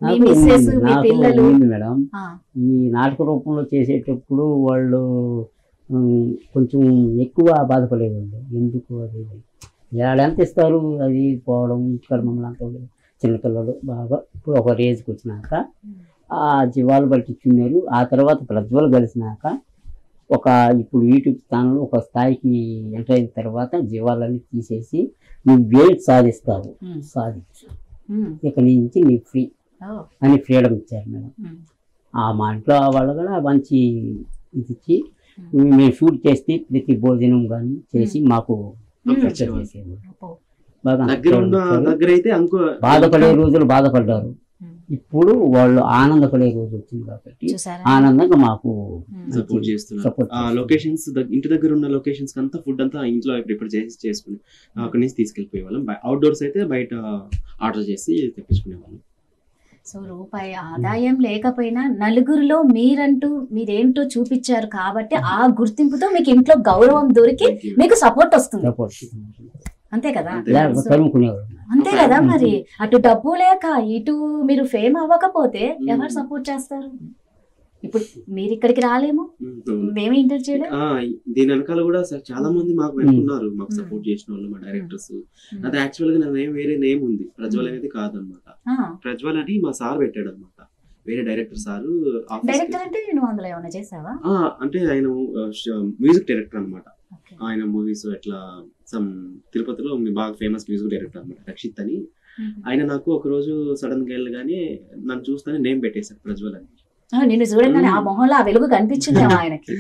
మేడం ఈ నాటక రూపంలో చేసేటప్పుడు వాళ్ళు కొంచెం ఎక్కువ బాధపడేవాళ్ళు. ఎందుకు అది వాళ్ళు ఎంత ఇస్తారు, అది పోవడం ఇక్కడ మమ్మల్ని అంత చిన్నపిల్లలు బాగా ఇప్పుడు ఒక రేజ్కి వచ్చినాక ఆ జీవాలు పట్టించున్నారు. ఆ తర్వాత ప్రజ్వలు కలిసినాక ఒక ఇప్పుడు యూట్యూబ్ ఛానల్ ఒక స్థాయికి ఎంటర్ అయిన తర్వాత జీవాలన్నీ తీసేసి నువ్వు వేట్ సాధిస్తావు, సాధించు, ఇక నుంచి నీ ఫ్రీ అని ఫ్రీడమ్ ఇచ్చారు మేడం. ఆ మా ఇంట్లో వాళ్ళు కూడా మంచి ఇది ఇచ్చి మేము షూట్ చేస్తే ప్రతి భోజనం కానీ చేసి మాకు చేసేది. బాగా బాధపడే రోజులు బాధపడ్డారు, ఇప్పుడు వాళ్ళు ఆనందపడే రోజు వచ్చింది కాబట్టి ఆనందంగా మాకు సపోర్ట్ చేస్తున్నారు. లొకేషన్స్ ఇంటి దగ్గర ఉన్న లొకేషన్స్ అంతా ఫుడ్ అంతా ఇంట్లో ప్రిపేర్ చేసి చేసుకుని అక్కడి నుంచి తీసుకెళ్లిపోయే వాళ్ళం. అవుట్డోర్స్ అయితే బయట ఆర్డర్ చేసి తెప్పించుకునే వాళ్ళం. సో రూపాయి ఆదాయం లేకపోయినా నలుగురిలో మీరంటూ మీరేంటో చూపించారు కాబట్టి ఆ గుర్తింపుతో మీకు ఇంట్లో గౌరవం దొరికి మీకు సపోర్ట్ వస్తుంది. అంతే కదా, అంతే కదా. మరి అటు డబ్బు లేక ఇటు మీరు ఫేమ్ అవ్వకపోతే ఎవరు సపోర్ట్ చేస్తారు? ఇప్పుడు మీరు ఇక్కడికి రాలేము, మేము ఇంటర్ చేయలేము. దీని వెనకాల కూడా చాలా మంది మాకు వెనుకున్నారు, మాకు సపోర్ట్ చేసిన వాళ్ళు మా డైరెక్టర్స్. అది యాక్చువల్ గా నా నేమ్ వేరే నేమ్ ఉంది, ప్రజ్వల్ అనేది కాదనమాట. ప్రజ్వల్ అని మా సార్ పెట్టాడు అనమాట, వేరే డైరెక్టర్ సారు. డైరెక్టర్ అంటే నువ్వు అందులో ఏమైనా చేసావా? అంటే ఆయన మ్యూజిక్ డైరెక్టర్ అనమాట. ఆయన మూవీస్ ఎట్లా సమ్ తిరుపతిలో బాగా ఫేమస్ మ్యూజిక్ డైరెక్టర్ అనమాట, రక్షిత్ అని. ఆయన నాకు ఒక రోజు సడన్ గా వెళ్ళగానే నన్ను చూస్తానే నేమ్ పెట్టేశారు ప్రజ్వల్ అని. నేను చూడగానే ఆ మొహంలో ఆ వెలుగు కనిపించింది ఆయనకి,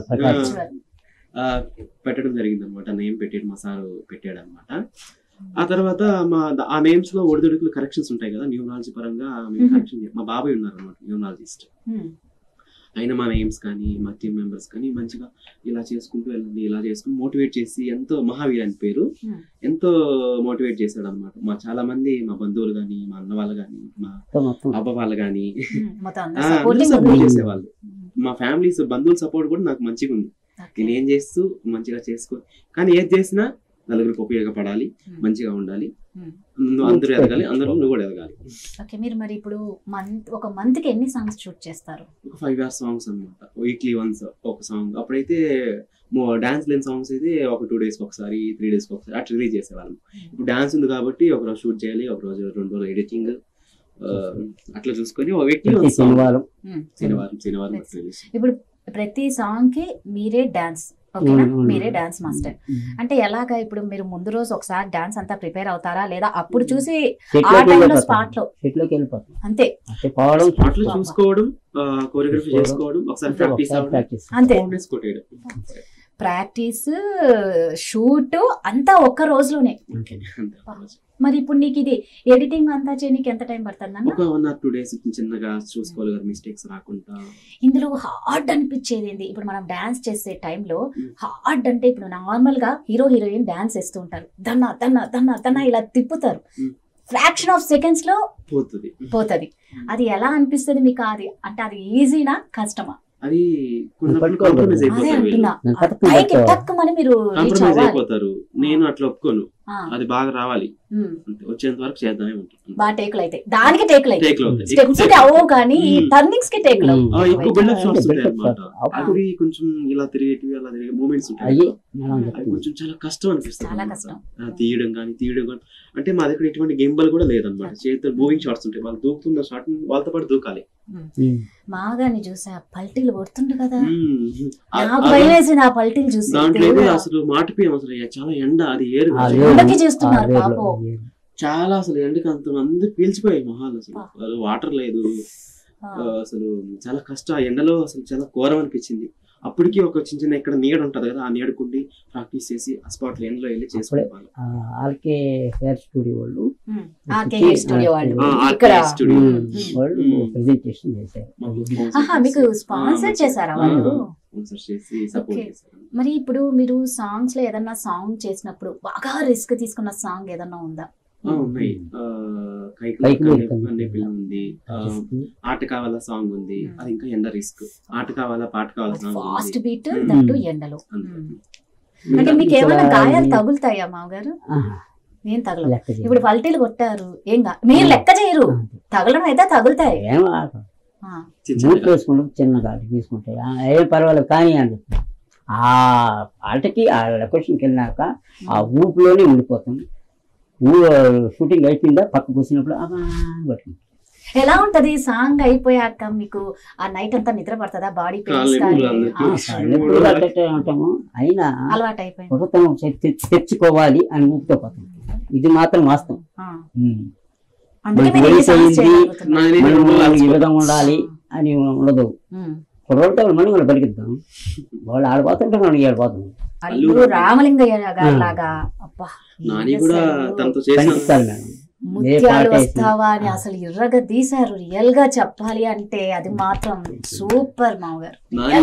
పెట్టడం జరిగింది అనమాట. నేమ్ పెట్టాడు మా సారు పెట్టాడు అనమాట. ఆ తర్వాత మా ఆ నేమ్స్ లో ఒడిదొడుకులు కరెక్షన్స్ ఉంటాయి కదా, న్యూమరాలజీ పరంగా కరెక్షన్. మా బాబాయ్ ఉన్నారు అనమాట న్యూమరాలజిస్ట్. అయినా మా నేమ్స్ కానీ మా టీమ్ మెంబర్స్ కానీ మంచిగా ఇలా చేసుకుంటూ వెళ్ళండి, ఇలా చేసుకుని మోటివేట్ చేసి, ఎంతో మహావీర్ అని పేరు, ఎంతో మోటివేట్ చేశాడు అనమాట. మా చాలా మంది మా బంధువులు కానీ మా అన్న వాళ్ళు కానీ మా అబ్బ వాళ్ళు కానీ సపోర్ట్ చేసేవాళ్ళు. మా ఫ్యామిలీస్ బంధువుల సపోర్ట్ కూడా నాకు మంచిగా ఉంది. నేను ఏం చేస్తూ మంచిగా చేసుకో, కానీ ఏది చేసినా నలుగురికి ఉపయోగపడాలి, మంచిగా ఉండాలి, అందరూ ఎదగాలి, అందరూ నువ్వు కూడా ఎదగాలి. ఓకే, మీరు మరి ఇప్పుడు మంత్ ఒక మంత్ కి ఎన్ని సాంగ్స్ షూట్ చేస్తారు? ఒక ఫైవ్ ఇయర్స్ సాంగ్స్ అనమాట, వీక్లీ వన్స్ ఒక సాంగ్. అప్పుడైతే డాన్స్ లేని సాంగ్స్ అయితే ఒక టూ డేస్ ఒకసారి, త్రీ డేస్ ఒకసారి అట్లా రిలీజ్ చేసేవాళ్ళం. ఇప్పుడు డాన్స్ ఉంది కాబట్టి ఒక రోజు షూట్ చేయాలి, ఒక రోజు రెండు రోజులు ఎడిటింగ్, అట్లా చూసుకొని ఒక వీక్లీ వన్స్ శనివారం శనివారం శనివారం ఇప్పుడు ప్రతి సాంగ్ కి మీరే డాన్స్, ఓకేనా? మీరే డాన్స్ మాస్టర్ అంటే ఎలాగా? ఇప్పుడు మీరు ముందు రోజు ఒకసారి డాన్స్ అంతా ప్రిపేర్ అవుతారా, లేదా అప్పుడు చూసి ఆ టైంలో స్పాట్ లో అంతే స్పాట్ లో చూసుకోవడం, కోరియోగ్రఫీ చేసుకోవడం, ఒకసారి ప్రాక్టీస్ అవ్వడం, అంతే. ప్రాక్టీస్, షూట్ అంతా ఒక్క రోజులోనే. మరి ఇప్పుడు నీకు ఇది ఎడిటింగ్ అంతా చేయడానికి ఎంత టైం పడుతుంది? ఒక వన్ ఆర్ టూ డేస్ చిన్నగా చూసుకోవాలి కదా, మిస్టేక్స్ రాకుండా. ఇందులో హార్డ్ అనిపించేది ఏంటి? ఇప్పుడు మనం డాన్స్ చేసే టైంలో హార్డ్ అంటే ఇప్పుడు నార్మల్ గా హీరో హీరోయిన్ డాన్స్ చేస్తూ ఉంటారు, దన్న దన్న దన్న దన్న ఇలా తిప్పుతారు, ఫ్రాక్షన్ ఆఫ్ సెకండ్స్ లో పోతుంది పోతుంది అది ఎలా అనిపిస్తుంది మీకు? అది అంటే అది ఈజీనా కష్టమా? అది అయిపోతారు. నేను అట్లా ఒప్పుకోను, అది బాగా రావాలి, వచ్చేంత వరకు చేద్దామే ఉంటుంది. బాగా టేకులు అయితే దానికి టేకులు స్టెప్స్ కి అవ్వవు కానీ టర్నింగ్స్ కి టేకులు ఎక్కువ బిల్డప్ షాట్స్ ఉంటాయి అన్నమాట. అప్పుడు కొంచెం ఇలా తిరిగేటివి అలా తిరిగే మూమెంట్స్ ఉంటాయి, కొంచెం చాలా కష్టం అనిపిస్తుంది తీయడం కానీ తీయడం కానీ. అంటే మా దగ్గర ఎటువంటి గింబల్ కూడా లేదన్నమాట, చేతితో మూవింగ్ షాట్స్ ఉంటాయి, వాళ్ళు దూకుతున్న షాట్ వాళ్ళతో పాటు దూకాలి. మాగాని చూసా పల్టీలు కొడుతుండు కదా, నాకు భయం వేసింది ఆ పల్టీలు చూసి. దాంట్లో అసలు మాటిపోయాం, అసలు చాలా ఎండ, అది ఏరు చేస్తున్నారు పాపం, చాలా అసలు ఎండకి అంత మంది పీల్చిపోయాయి మొహాలు, అసలు వాటర్ లేదు, అసలు చాలా కష్టం. ఆ ఎండలో అసలు చాలా ఘోరం అనిపించింది. అప్పటికి ఒక చిన్న చిన్న ఇక్కడ నీడ ఉంటది కదా, ఆ నీడకుండి ప్రాక్టీస్ చేసి ఆ స్పాట్ లో ఎండ్లో వెళ్ళి చేసుకోవాలి. ఆర్కే హెయిర్ స్టూడియో వాళ్ళు ప్రెజెంటేషన్ చేశారు, మీకు స్పాన్సర్ చేశారా వాళ్ళు? మరి ఇప్పుడు మీరు సాంగ్స్ లో ఏదన్నా సాంగ్ చేసినప్పుడు బాగా రిస్క్ తీసుకున్న సాంగ్ ఏదన్నా ఉందా? ఉన్నాయి, ఉంది, ఆట కావాలా సాంగ్ ఉంది, అది ఇంకా ఎండ రిస్క్. ఆట కావాలా పాట కావాలా సాంగ్ ఫాస్ట్ బీట్ దట్టు ఎండలో. అంటే మీకు ఏమైనా గాయాలు తగులుతాయా మామగారు? నేను తగల. ఇప్పుడు పల్టీలు కొట్టారు, ఏం మీరు లెక్క చేయరు, తగలడం అయితే తగులుతాయి. చిన్న గాలి తీసుకుంటాయి, ఏం పర్వాలేదు కానీ అని చెప్పి ఆ ఆటకి ఆ లొకేషన్కి వెళ్ళినాక ఆ ఊపులోనే ఉండిపోతుంది. షూటింగ్ అయిపోయిందా పక్కకు వచ్చినప్పుడు పట్టుకుంది. ఎలా ఉంటది సాంగ్ అయిపోయాక మీకు? ఆ నైట్ అంతా నిద్ర పడుతుందా? బాడీ పెయిన్స్ ఉంటాము, అయినా అలవాటు అయిపోయింది, తెచ్చుకోవాలి అని ఊపితో పోతాం. ఇది మాత్రం వాస్తవం. ఈ విధంగా ఉండాలి అని ఉండదు. కుర్రోళ్ళతో మనం వాళ్ళు పలికిద్దాం, వాళ్ళు ఆడిపోతుంటే మనం ఆడిపోతాం. రామలింగయ్య గారి లాగా కనిపిస్తారు మేడం, ముత్యాలు వస్తావా అని అసలు ఎర్రగా తీశారు. రియల్ గా చెప్పాలి అంటే అది మాత్రం సూపర్. మామగారు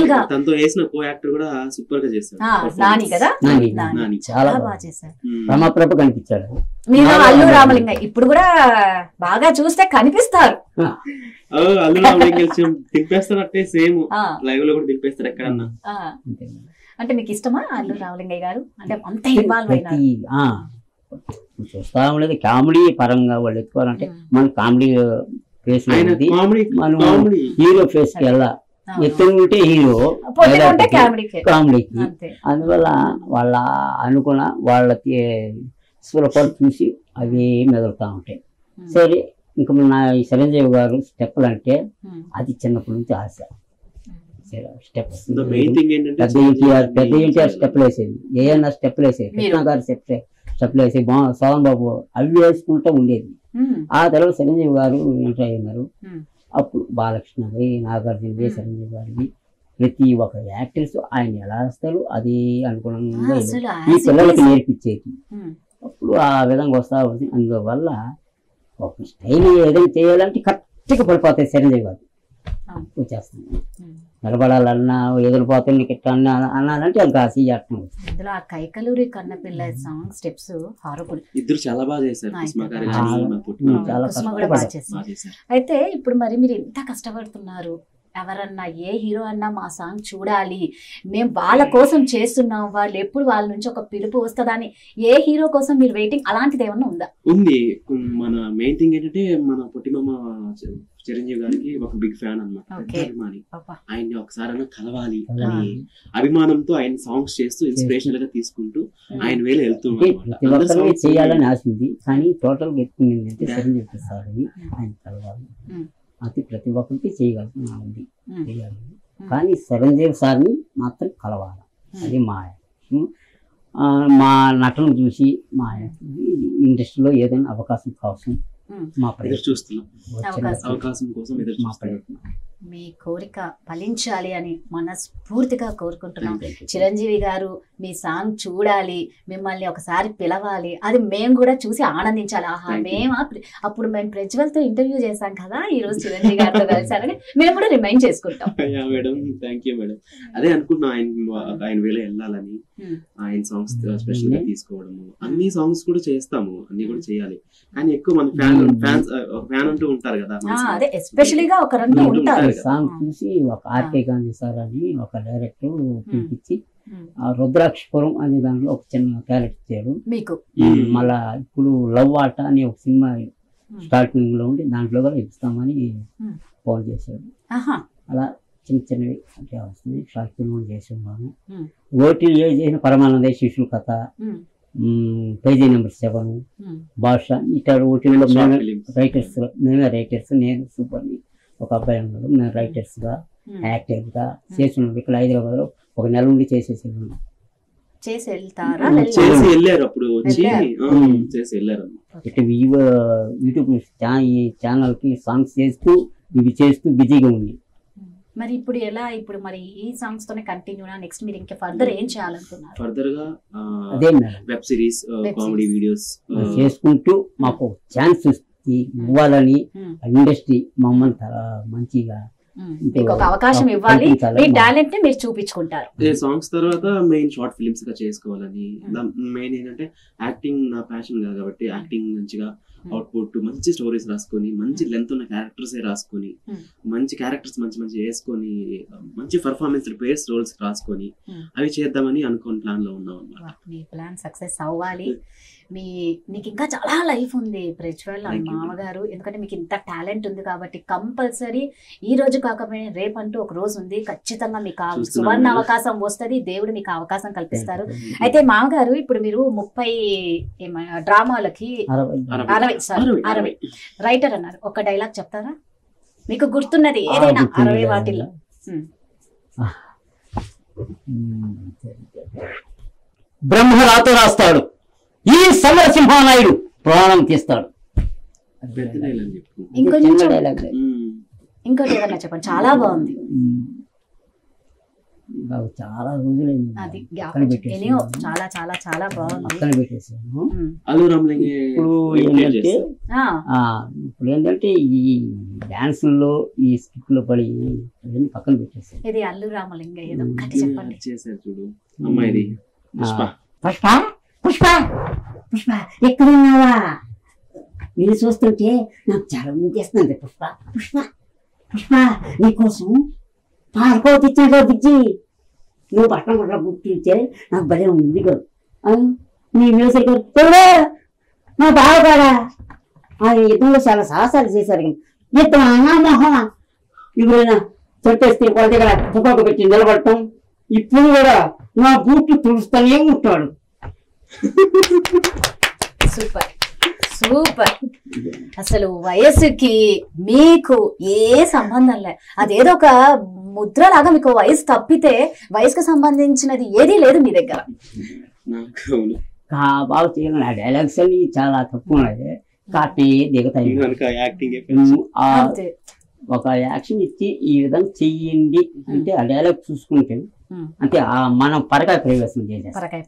నాని కదా, చాలా బాగా చేశారు. రమాప్రభు కనిపించాడు, మీరు అల్లు రామలింగయ్య ఇప్పుడు కూడా బాగా చూస్తే కనిపిస్తారు. అల్లు రామలింగయ్య దింపేస్తారంటే సేమ్ లైవ్ లో కూడా దింపేస్తారు ఎక్కడన్నా. అంటే మీకు ఇష్టమా అల్లు రామలింగయ్య గారు? అంటే అంత ఇన్వాల్వ్ అయినారు. చూస్తా ఉండేది కామెడీ పరంగా వాళ్ళు ఎత్తుకోవాలంటే మన కామెడీ ఫేస్ మనం హీరో ఫేస్ కి వెళ్ళా, ఎత్తుంటే హీరో కామెడీకి. అందువల్ల వాళ్ళ అనుకున్న వాళ్ళకి సులభాలు చూసి అవి మెదులుతా ఉంటాయి. సరే ఇంకా నా ఈ చిరంజీవి గారు స్టెప్పులు అంటే అది చిన్నప్పటి నుంచి ఆశ. స్టెప్స్ పెద్ద ఎన్టీఆర్ పెద్ద ఎన్టీఆర్ స్టెప్లు వేసేది, ఏఎన్ఆర్ స్టెప్లు వేసేది, కృష్ణ గారు స్టెప్ స్టెప్లు వేసి బా సోహన్ బాబు అవి వేసుకుంటూ ఉండేది. ఆ తర్వాత చిరంజీవి గారు ఎంటర్ అయినారు. అప్పుడు బాలకృష్ణ గారి, నాగార్జున గారి, చిరంజీవి గారికి ప్రతి ఒక్క యాక్టర్స్ ఆయన ఎలా వేస్తారు అది అనుగుణంగా ఈ పిల్లలకి నేర్పించేది. అప్పుడు ఆ విధంగా వస్తా ఉంది. అందువల్ల ఒక స్టైల్ ఏదైనా చేయాలంటే కరెక్ట్గా పడిపోతాయి. చిరంజీవి గారు వచ్చేస్తాను, నిలబడాలన్నా ఎదురుపోతే నీకు ఎట్లా అన్నా అన్నానంటే అది కాసి చేస్తాం. ఇందులో ఆ కైకలూరి కన్నపిల్ల సాంగ్ స్టెప్స్ హారబుల్, ఇద్దరు చాలా బాగా చేశారు. అయితే ఇప్పుడు మరి మీరు ఎంత కష్టపడుతున్నారు ఎవరన్నా ఏ హీరో అన్నా మా సాంగ్ చూడాలి, మేము వాళ్ళ కోసం చేస్తున్నాం, వాళ్ళు ఎప్పుడు వాళ్ళ నుంచి ఒక పిలుపు వస్తుందని ఏ హీరో కోసం మీరు వెయిటింగ్, అలాంటిది ఏమన్నా ఉందా? ఉంది. మన మెయిన్ థింగ్ ఏంటంటే మన పొట్టిమామ చిరంజీవి గారికి ఒక బిగ్ ఫ్యాన్ అనమాట, అభిమాని. ఆయన్ని ఒకసారి కలవాలి అని అభిమానంతో ఆయన సాంగ్స్ చేస్తూ ఇన్స్పిరేషనల్ గా తీసుకుంటూ ఆయన వేళ వెళ్తున్నాం చేయాలని ఆశింది. కానీ టోటల్ గా ఎక్కువ చిరంజీవి సార్ ఆయన కలవాలి, అది ప్రతి ఒక్కరికి చేయగలుగుతుంది చేయాలి. కానీ చిరంజీవి సార్ని మాత్రం కలవాలి, అది మా మా నటన చూసి మా ఇండస్ట్రీలో ఏదైనా అవకాశం కోసం మా ఎదురు చూస్తున్నాం, అవకాశం కోసం ఎదురు మా ప్రయత్నం. మీ కోరిక ఫలించాలి అని మనస్ఫూర్తిగా కోరుకుంటున్నాం. చిరంజీవి గారు మీ సాంగ్ చూడాలి, మిమ్మల్ని ఒకసారి పిలవాలి, అది మేము కూడా చూసి ఆనందించాలి. ఆహా, మేము అప్పుడు మేము ప్రజ్వల్తో ఇంటర్వ్యూ చేశాం కదా, ఈ రోజు చిరంజీవి గారితో కలిసారని మేము కూడా రిమైండ్ చేసుకుంటాం. Madam thank you madam. అదే అనుకున్నాం ఆయన ఆయన వేళ వెళ్ళాలని, ఆయన సాంగ్స్ స్పెషల్ గా తీసుకోవడము, అన్ని సాంగ్స్ కూడా చేస్తాము, అన్ని కూడా చేయాలి. కానీ ఎక్కువ మన ఫ్యాన్ ఫ్యాన్స్ ఫ్యాన్ అంటూ ఉంటారు కదా, అదే ఎస్పెషల్లీ గా ఒకరంటూ ఉంటారు. సాంగ్ చూసి ఒక ఆర్కే గాంధీ సార్ అని ఒక డైరెక్టర్ పిలిపించి ఆ రుద్రాక్షపురం అనే దాంట్లో ఒక చిన్న క్యారెక్టర్ ఇచ్చారు మీకు. మళ్ళా ఇప్పుడు లవ్ ఆట అని ఒక సినిమా స్టార్టింగ్ లో ఉండి దాంట్లో కూడా ఇస్తామని ఫోన్ చేశారు. అలా చిన్న చిన్నవి అంటే వస్తుంది, షార్ట్ ఫిల్మ్ చేసి ఉన్నాను. ఓటీ ఏ చేసిన పరమానంద శిష్యుల కథ, పేజీ నెంబర్ సెవెన్, భాష, ఇట్లా ఓటీలో మేమే రైటర్స్ మేమే రైటర్స్ నేను సూపర్ ఒక అబ్బాయి ఉన్నాడు, మేము రైటర్స్ గా యాక్టర్ గా చేస్తున్నాం. ఇక్కడ హైదరాబాద్ లో ఒక నెల ఉండి చేసేసి చేసి వెళ్తారా? చేసి వెళ్ళారు, అప్పుడు వచ్చి చేసి వెళ్ళారు. ఇటు యూట్యూబ్ ఛానల్ కి సాంగ్స్ చేస్తూ ఇవి చేస్తూ బిజీగా ఉంది. మరి ఇప్పుడు ఎలా, ఇప్పుడు మరి ఈ సాంగ్స్ తోనే కంటిన్యూనా, నెక్స్ట్ మీరు ఇంకా ఫర్దర్ ఏం చేయాలనుకున్నారు? ఫర్దర్ గా అదే వెబ్ సిరీస్, కామెడీ వీడియోస్ చేసుకుంటూ మాకు ఛాన్స్ ఇవ్వాలని ఇండస్ట్రీ మమ్మల్ని మంచిగా మీకు ఒక అవకాశం ఇవ్వాలి, మీ టాలెంట్ ని మీరు చూపించుకుంటారు. సాంగ్స్ తర్వాత మెయిన్ షార్ట్ ఫిలిమ్స్ గా చేసుకోవాలని, మెయిన్ ఏంటంటే యాక్టింగ్ నా ప్యాషన్ కాబట్టి యాక్టింగ్ మంచిగా అవుట్పుట్, మంచి స్టోరీస్ రాసుకొని, మంచి లెంత్ ఉన్న క్యారెక్టర్స్ రాసుకొని, మంచి క్యారెక్టర్స్ మంచి మంచి వేసుకొని, మంచి పర్ఫార్మెన్స్ బేస్డ్ రోల్స్ రాసుకొని అవి చేద్దామని అనుకోని ప్లాన్ లో ఉన్నాం అన్నమాట. మీ ప్లాన్ సక్సెస్ అవ్వాలి. మీ మీకు ఇంకా చాలా లైఫ్ ఉంది ప్రజ్వల్ మామగారు, ఎందుకంటే మీకు ఇంత టాలెంట్ ఉంది కాబట్టి కంపల్సరీ ఈ రోజు కాకపోయినా రేపంటూ ఒక రోజు ఉంది, ఖచ్చితంగా మీకు సువర్ణ అవకాశం వస్తుంది, దేవుడు మీకు అవకాశం కల్పిస్తారు. అయితే మామగారు ఇప్పుడు మీరు ముప్పై డ్రామాలకి అరవై సారీ అరవై రైటర్ అన్నారు, ఒక డైలాగ్ చెప్తారా మీకు గుర్తున్నది ఏదైనా అరవై వాటిల్లో? బ్రహ్మ రాతో రాస్తాడు, ఈ సమరసింహానాయుడు ప్రాణం తీస్తాడు. ఇంకొంచెం ఇంకోటి ఏదన్నా చెప్పండి, చాలా బాగుంది. చాలా రోజులైంది అది చాలా చాలా చాలా బాగుంది. పక్కన పెట్టేసాను. ఇప్పుడు ఏంటంటే ఇప్పుడు ఏంటంటే ఈ డాన్సుల్లో ఈ స్కిట్ లో పడి పక్కన పెట్టేసాను. ఇది అల్లు రామలింగ ఏదో ఒకటి చెప్పండి. చేశారు చూడు అమ్మాయిది, పుష్ప పుష్ప పుష్ప పుష్ప ఎక్కడున్నావా? నేను చూస్తుంటే నాకు చాలా ముగ్గేస్తుంది. పుష్ప పుష్ప పుష్ప నీకోసం పార్కో తెచ్చాడు తెచ్చి నువ్వు పట్టణం పట్ల గుర్తించే నాకు భలే ఉంది కదా. నీ మ్యూజిక్ నా బావగాడా ఆ యుద్ధంలో చాలా సాహసాలు చేశారు. యుద్ధం అన్నా మొహం ఎవరైనా చొట్టేస్తే వాళ్ళ దగ్గర తుపాకు పెట్టి నిలబడటం, ఇప్పుడు కూడా నా బూట్లు తుడుస్తూనే ఉంటాడు. Super super. అసలు వయసుకి మీకు ఏ సంబంధం లే, అదేదో ఒక ముద్ర లాగా మీకు వయసు తప్పితే వయసుకు సంబంధించినది ఏదీ లేదు మీ దగ్గర. బాగా చేయాలి. ఆ డైలాగ్స్ అన్ని చాలా తక్కువ ఉన్నాయి, కాటి దిగుతాయి. ఒక యాక్షన్ ఇచ్చి ఈ విధంగా చెయ్యండి అంటే ఆ డైలాగ్ చూసుకుంటే అంటే మనం పరకాయ ప్రవేశం చేసేస్తాం.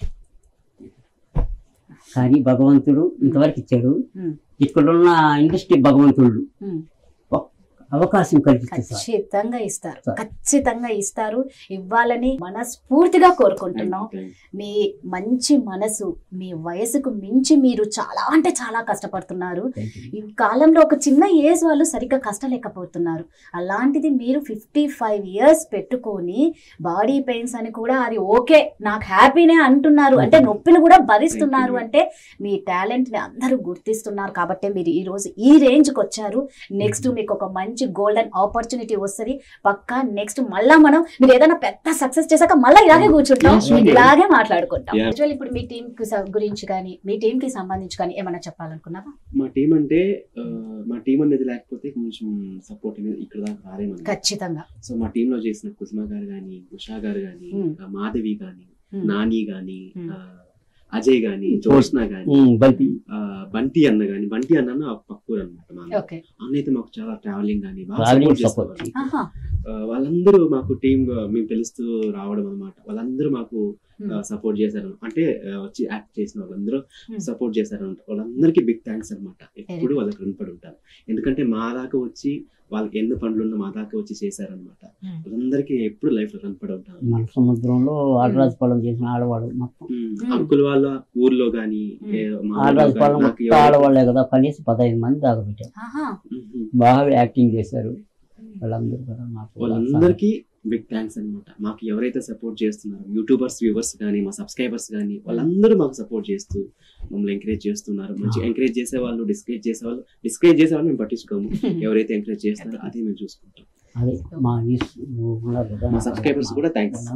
కానీ భగవంతుడు ఇంతవరకు ఇచ్చాడు. ఇక్కడున్న ఇండస్ట్రీ భగవంతుడు అవకాశం కల్పిస్తారు. ఖచ్చితంగా ఇస్తారు, ఖచ్చితంగా ఇస్తారు, ఇవ్వాలని మనస్ఫూర్తిగా కోరుకుంటున్నాం. మీ మంచి మనసు, మీ వయసుకు మించి మీరు చాలా అంటే చాలా కష్టపడుతున్నారు. ఈ కాలంలో ఒక చిన్న ఏజ్ వాళ్ళు సరిగ్గా కష్టలేకపోతున్నారు. అలాంటిది మీరు ఫిఫ్టీ ఫైవ్ ఇయర్స్ పెట్టుకొని బాడీ పెయిన్స్ అని కూడా అది ఓకే నాకు హ్యాపీనే అంటున్నారు అంటే, నొప్పిని కూడా భరిస్తున్నారు అంటే మీ టాలెంట్ ని అందరూ గుర్తిస్తున్నారు. కాబట్టి మీరు ఈ రోజు ఈ రేంజ్ కి వచ్చారు. నెక్స్ట్ మీకు ఒక మంచి గోల్డెన్ ఆపర్చునిటీ వస్తుంది పక్కా. నెక్స్ట్ మళ్ళా మనం మీరు ఏదైనా పెద్ద సక్సెస్ చేశాక మళ్ళీ ఇలాగే కూర్చుంటాం, ఇలాగే మాట్లాడుకుంటాం. ఇప్పుడు మీ టీం గురించి కానీ మీ టీం కి సంబంధించి కానీ ఏమైనా చెప్పాలనుకున్నావా? మా టీం అంటే మా టీం అనేది లేకపోతే కొంచెం సపోర్ట్ అనేది ఇక్కడ దాకా రాలేము ఖచ్చితంగా. సో మా టీమ్ లో చేసిన కుసుమ గారు గాని, ఉషా గారు గాని, మాధవి గాని, నాని గాని, అజయ్ గాని, జోష్న గాని, బంటి అన్న గాని, బంటి అన్న పక్కూరు అనమాట. అన్నైతే మాకు చాలా ట్రావెలింగ్ గానీ బాగా సపోర్ట్ చేస్తారు. వాళ్ళందరూ మాకు టీమ్ మేము తెలుస్తూ రావడం అనమాట. వాళ్ళందరూ మాకు సపోర్ట్ చేశారు, అంటే వచ్చి యాక్ట్ చేసిన వాళ్ళందరూ సపోర్ట్ చేశారు. వాళ్ళందరికీ బిగ్ థ్యాంక్స్ అనమాట. ఎప్పుడు వాళ్ళకి రుణపడి ఉంటారు. ఎందుకంటే మా దాకా వచ్చి వాళ్ళకి ఎన్ని పనులు ఉన్నా మా దాకా వచ్చి చేశారనమాట. వాళ్ళందరికీ ఎప్పుడు లైఫ్ లో రుణపడి ఉంటారు. సముద్రంలో ఆడరాజపాలెం చేసిన ఆడవాళ్ళు అంకుల్ వాళ్ళ ఊర్లో గానీ ఆడవాళ్ళే కదా, కనీసం పదహైదు మంది దాకా పెట్టారు. బాగా యాక్టింగ్ చేశారు వాళ్ళందరూ కూడా. వాళ్ళందరికీ బిగ్ థ్యాంక్స్ అనమాట. మాకు ఎవరైతే సపోర్ట్ చేస్తున్నారో యూట్యూబర్స్, వ్యూవర్స్ కానీ, మా సబ్స్క్రైబర్స్ కానీ, వాళ్ళందరూ మాకు సపోర్ట్ చేస్తూ మమ్మల్ని ఎంకరేజ్ చేస్తున్నారు. మంచి ఎంకరేజ్ చేసే వాళ్ళు, డిస్కరేజ్ చేసే వాళ్ళు, డిస్కరేజ్ చేసే వాళ్ళు మేము పట్టించుకోము. ఎవరైతే ఎంకరేజ్ చేస్తున్నారో అదే మేము చూసుకుంటాం. అదే మా సబ్స్క్రైబర్స్ కూడా థ్యాంక్స్.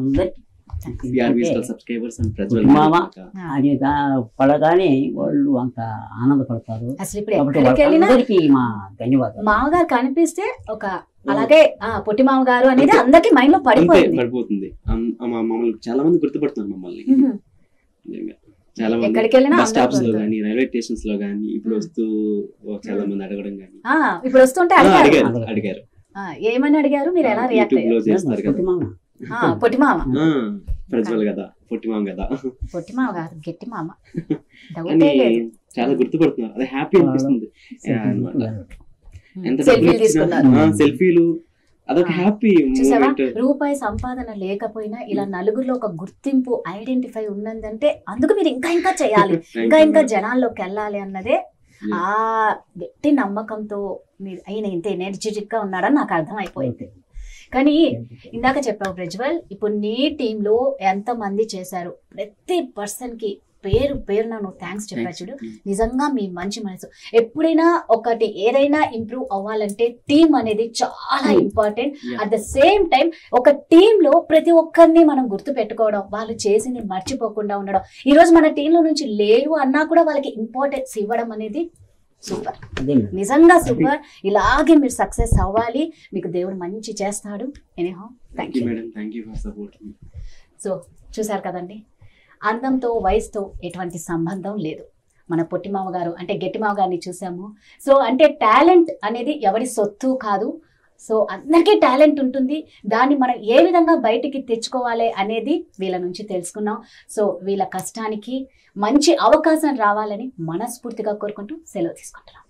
పడగానే వాళ్ళు అంత ఆనందపడతారు. మా ధన్యవాదాలు. మామగారు కనిపిస్తే ఒక అలాగే పొట్టి మామ గారు అనేది అందరికి మైండ్ లో పడిపోతుంది పడిపోతుంది మమ్మల్ని చాలా మంది గుర్తుపడుతున్నారు మమ్మల్ని. చాలా మంది ఎక్కడికి వెళ్ళినా బస్ స్టాప్స్ లో గానీ, రైల్వే స్టేషన్స్ లో గానీ ఇప్పుడు వస్తూ చాలా మంది అడగడం గానీ, ఇప్పుడు వస్తుంటే అడిగారు అడిగారు ఏమని అడిగారు? మీరు ఎలా రియాక్ట్ అయ్యారు? చేస్తారు కదా పొట్టి మామ ప్రజ్వల్ కదా, పొట్టి మామ కదా, పొట్టి మామ కాదు గట్టి మామ. చాలా గుర్తుపడుతున్నారు. అది హ్యాపీ అనిపిస్తుంది. సెల్ఫీలు అదొక హ్యాపీ. రూపాయి సంపాదన లేకపోయినా ఇలా నలుగురిలో ఒక గుర్తింపు, ఐడెంటిఫై ఉన్నదంటే అందుకు మీరు ఇంకా ఇంకా చేయాలి, ఇంకా ఇంకా జనాల్లోకి వెళ్ళాలి అన్నదే ఆ గట్టి నమ్మకంతో మీరు ఆయన ఇంత ఎనర్జెటిక్ గా ఉన్నాడని నాకు అర్థం అయిపోయింది. కానీ ఇందాక చెప్పావు ప్రజ్వల్, ఇప్పుడు నీ టీంలో ఎంత మంది చేశారు, ప్రతి పర్సన్ కి పేరు పేరున నువ్వు థ్యాంక్స్ చెప్పా చూడు. నిజంగా మీ మంచి మనసు. ఎప్పుడైనా ఒకటి ఏదైనా ఇంప్రూవ్ అవ్వాలంటే టీం అనేది చాలా important. At the same time ఒక టీమ్ లో ప్రతి ఒక్కరిని మనం గుర్తు పెట్టుకోవడం, వాళ్ళు చేసింది మర్చిపోకుండా ఉండడం. ఈ రోజు మన టీంలో నుంచి లేరు అన్నా కూడా వాళ్ళకి ఇంపార్టెన్స్ ఇవ్వడం అనేది సూపర్, నిజంగా సూపర్. ఇలాగే మీరు సక్సెస్ అవ్వాలి, మీకు దేవుడు మంచి చేస్తాడు. Anyhow thank you. సో చూసారు కదండి, అందంతో వయసుతో ఎటువంటి సంబంధం లేదు. మన పొట్టిమామ గారు అంటే గట్టిమామ గారిని చూసాము. సో అంటే టాలెంట్ అనేది ఎవరి సొత్తు కాదు. సో అందరికీ టాలెంట్ ఉంటుంది, దాన్ని మనం ఏ విధంగా బయటికి తెచ్చుకోవాలి అనేది వీళ్ళ నుంచి తెలుసుకున్నాం. సో వీళ్ళ కష్టానికి మంచి అవకాశం రావాలని మనస్ఫూర్తిగా కోరుకుంటూ సెలవు తీసుకుంటున్నాం.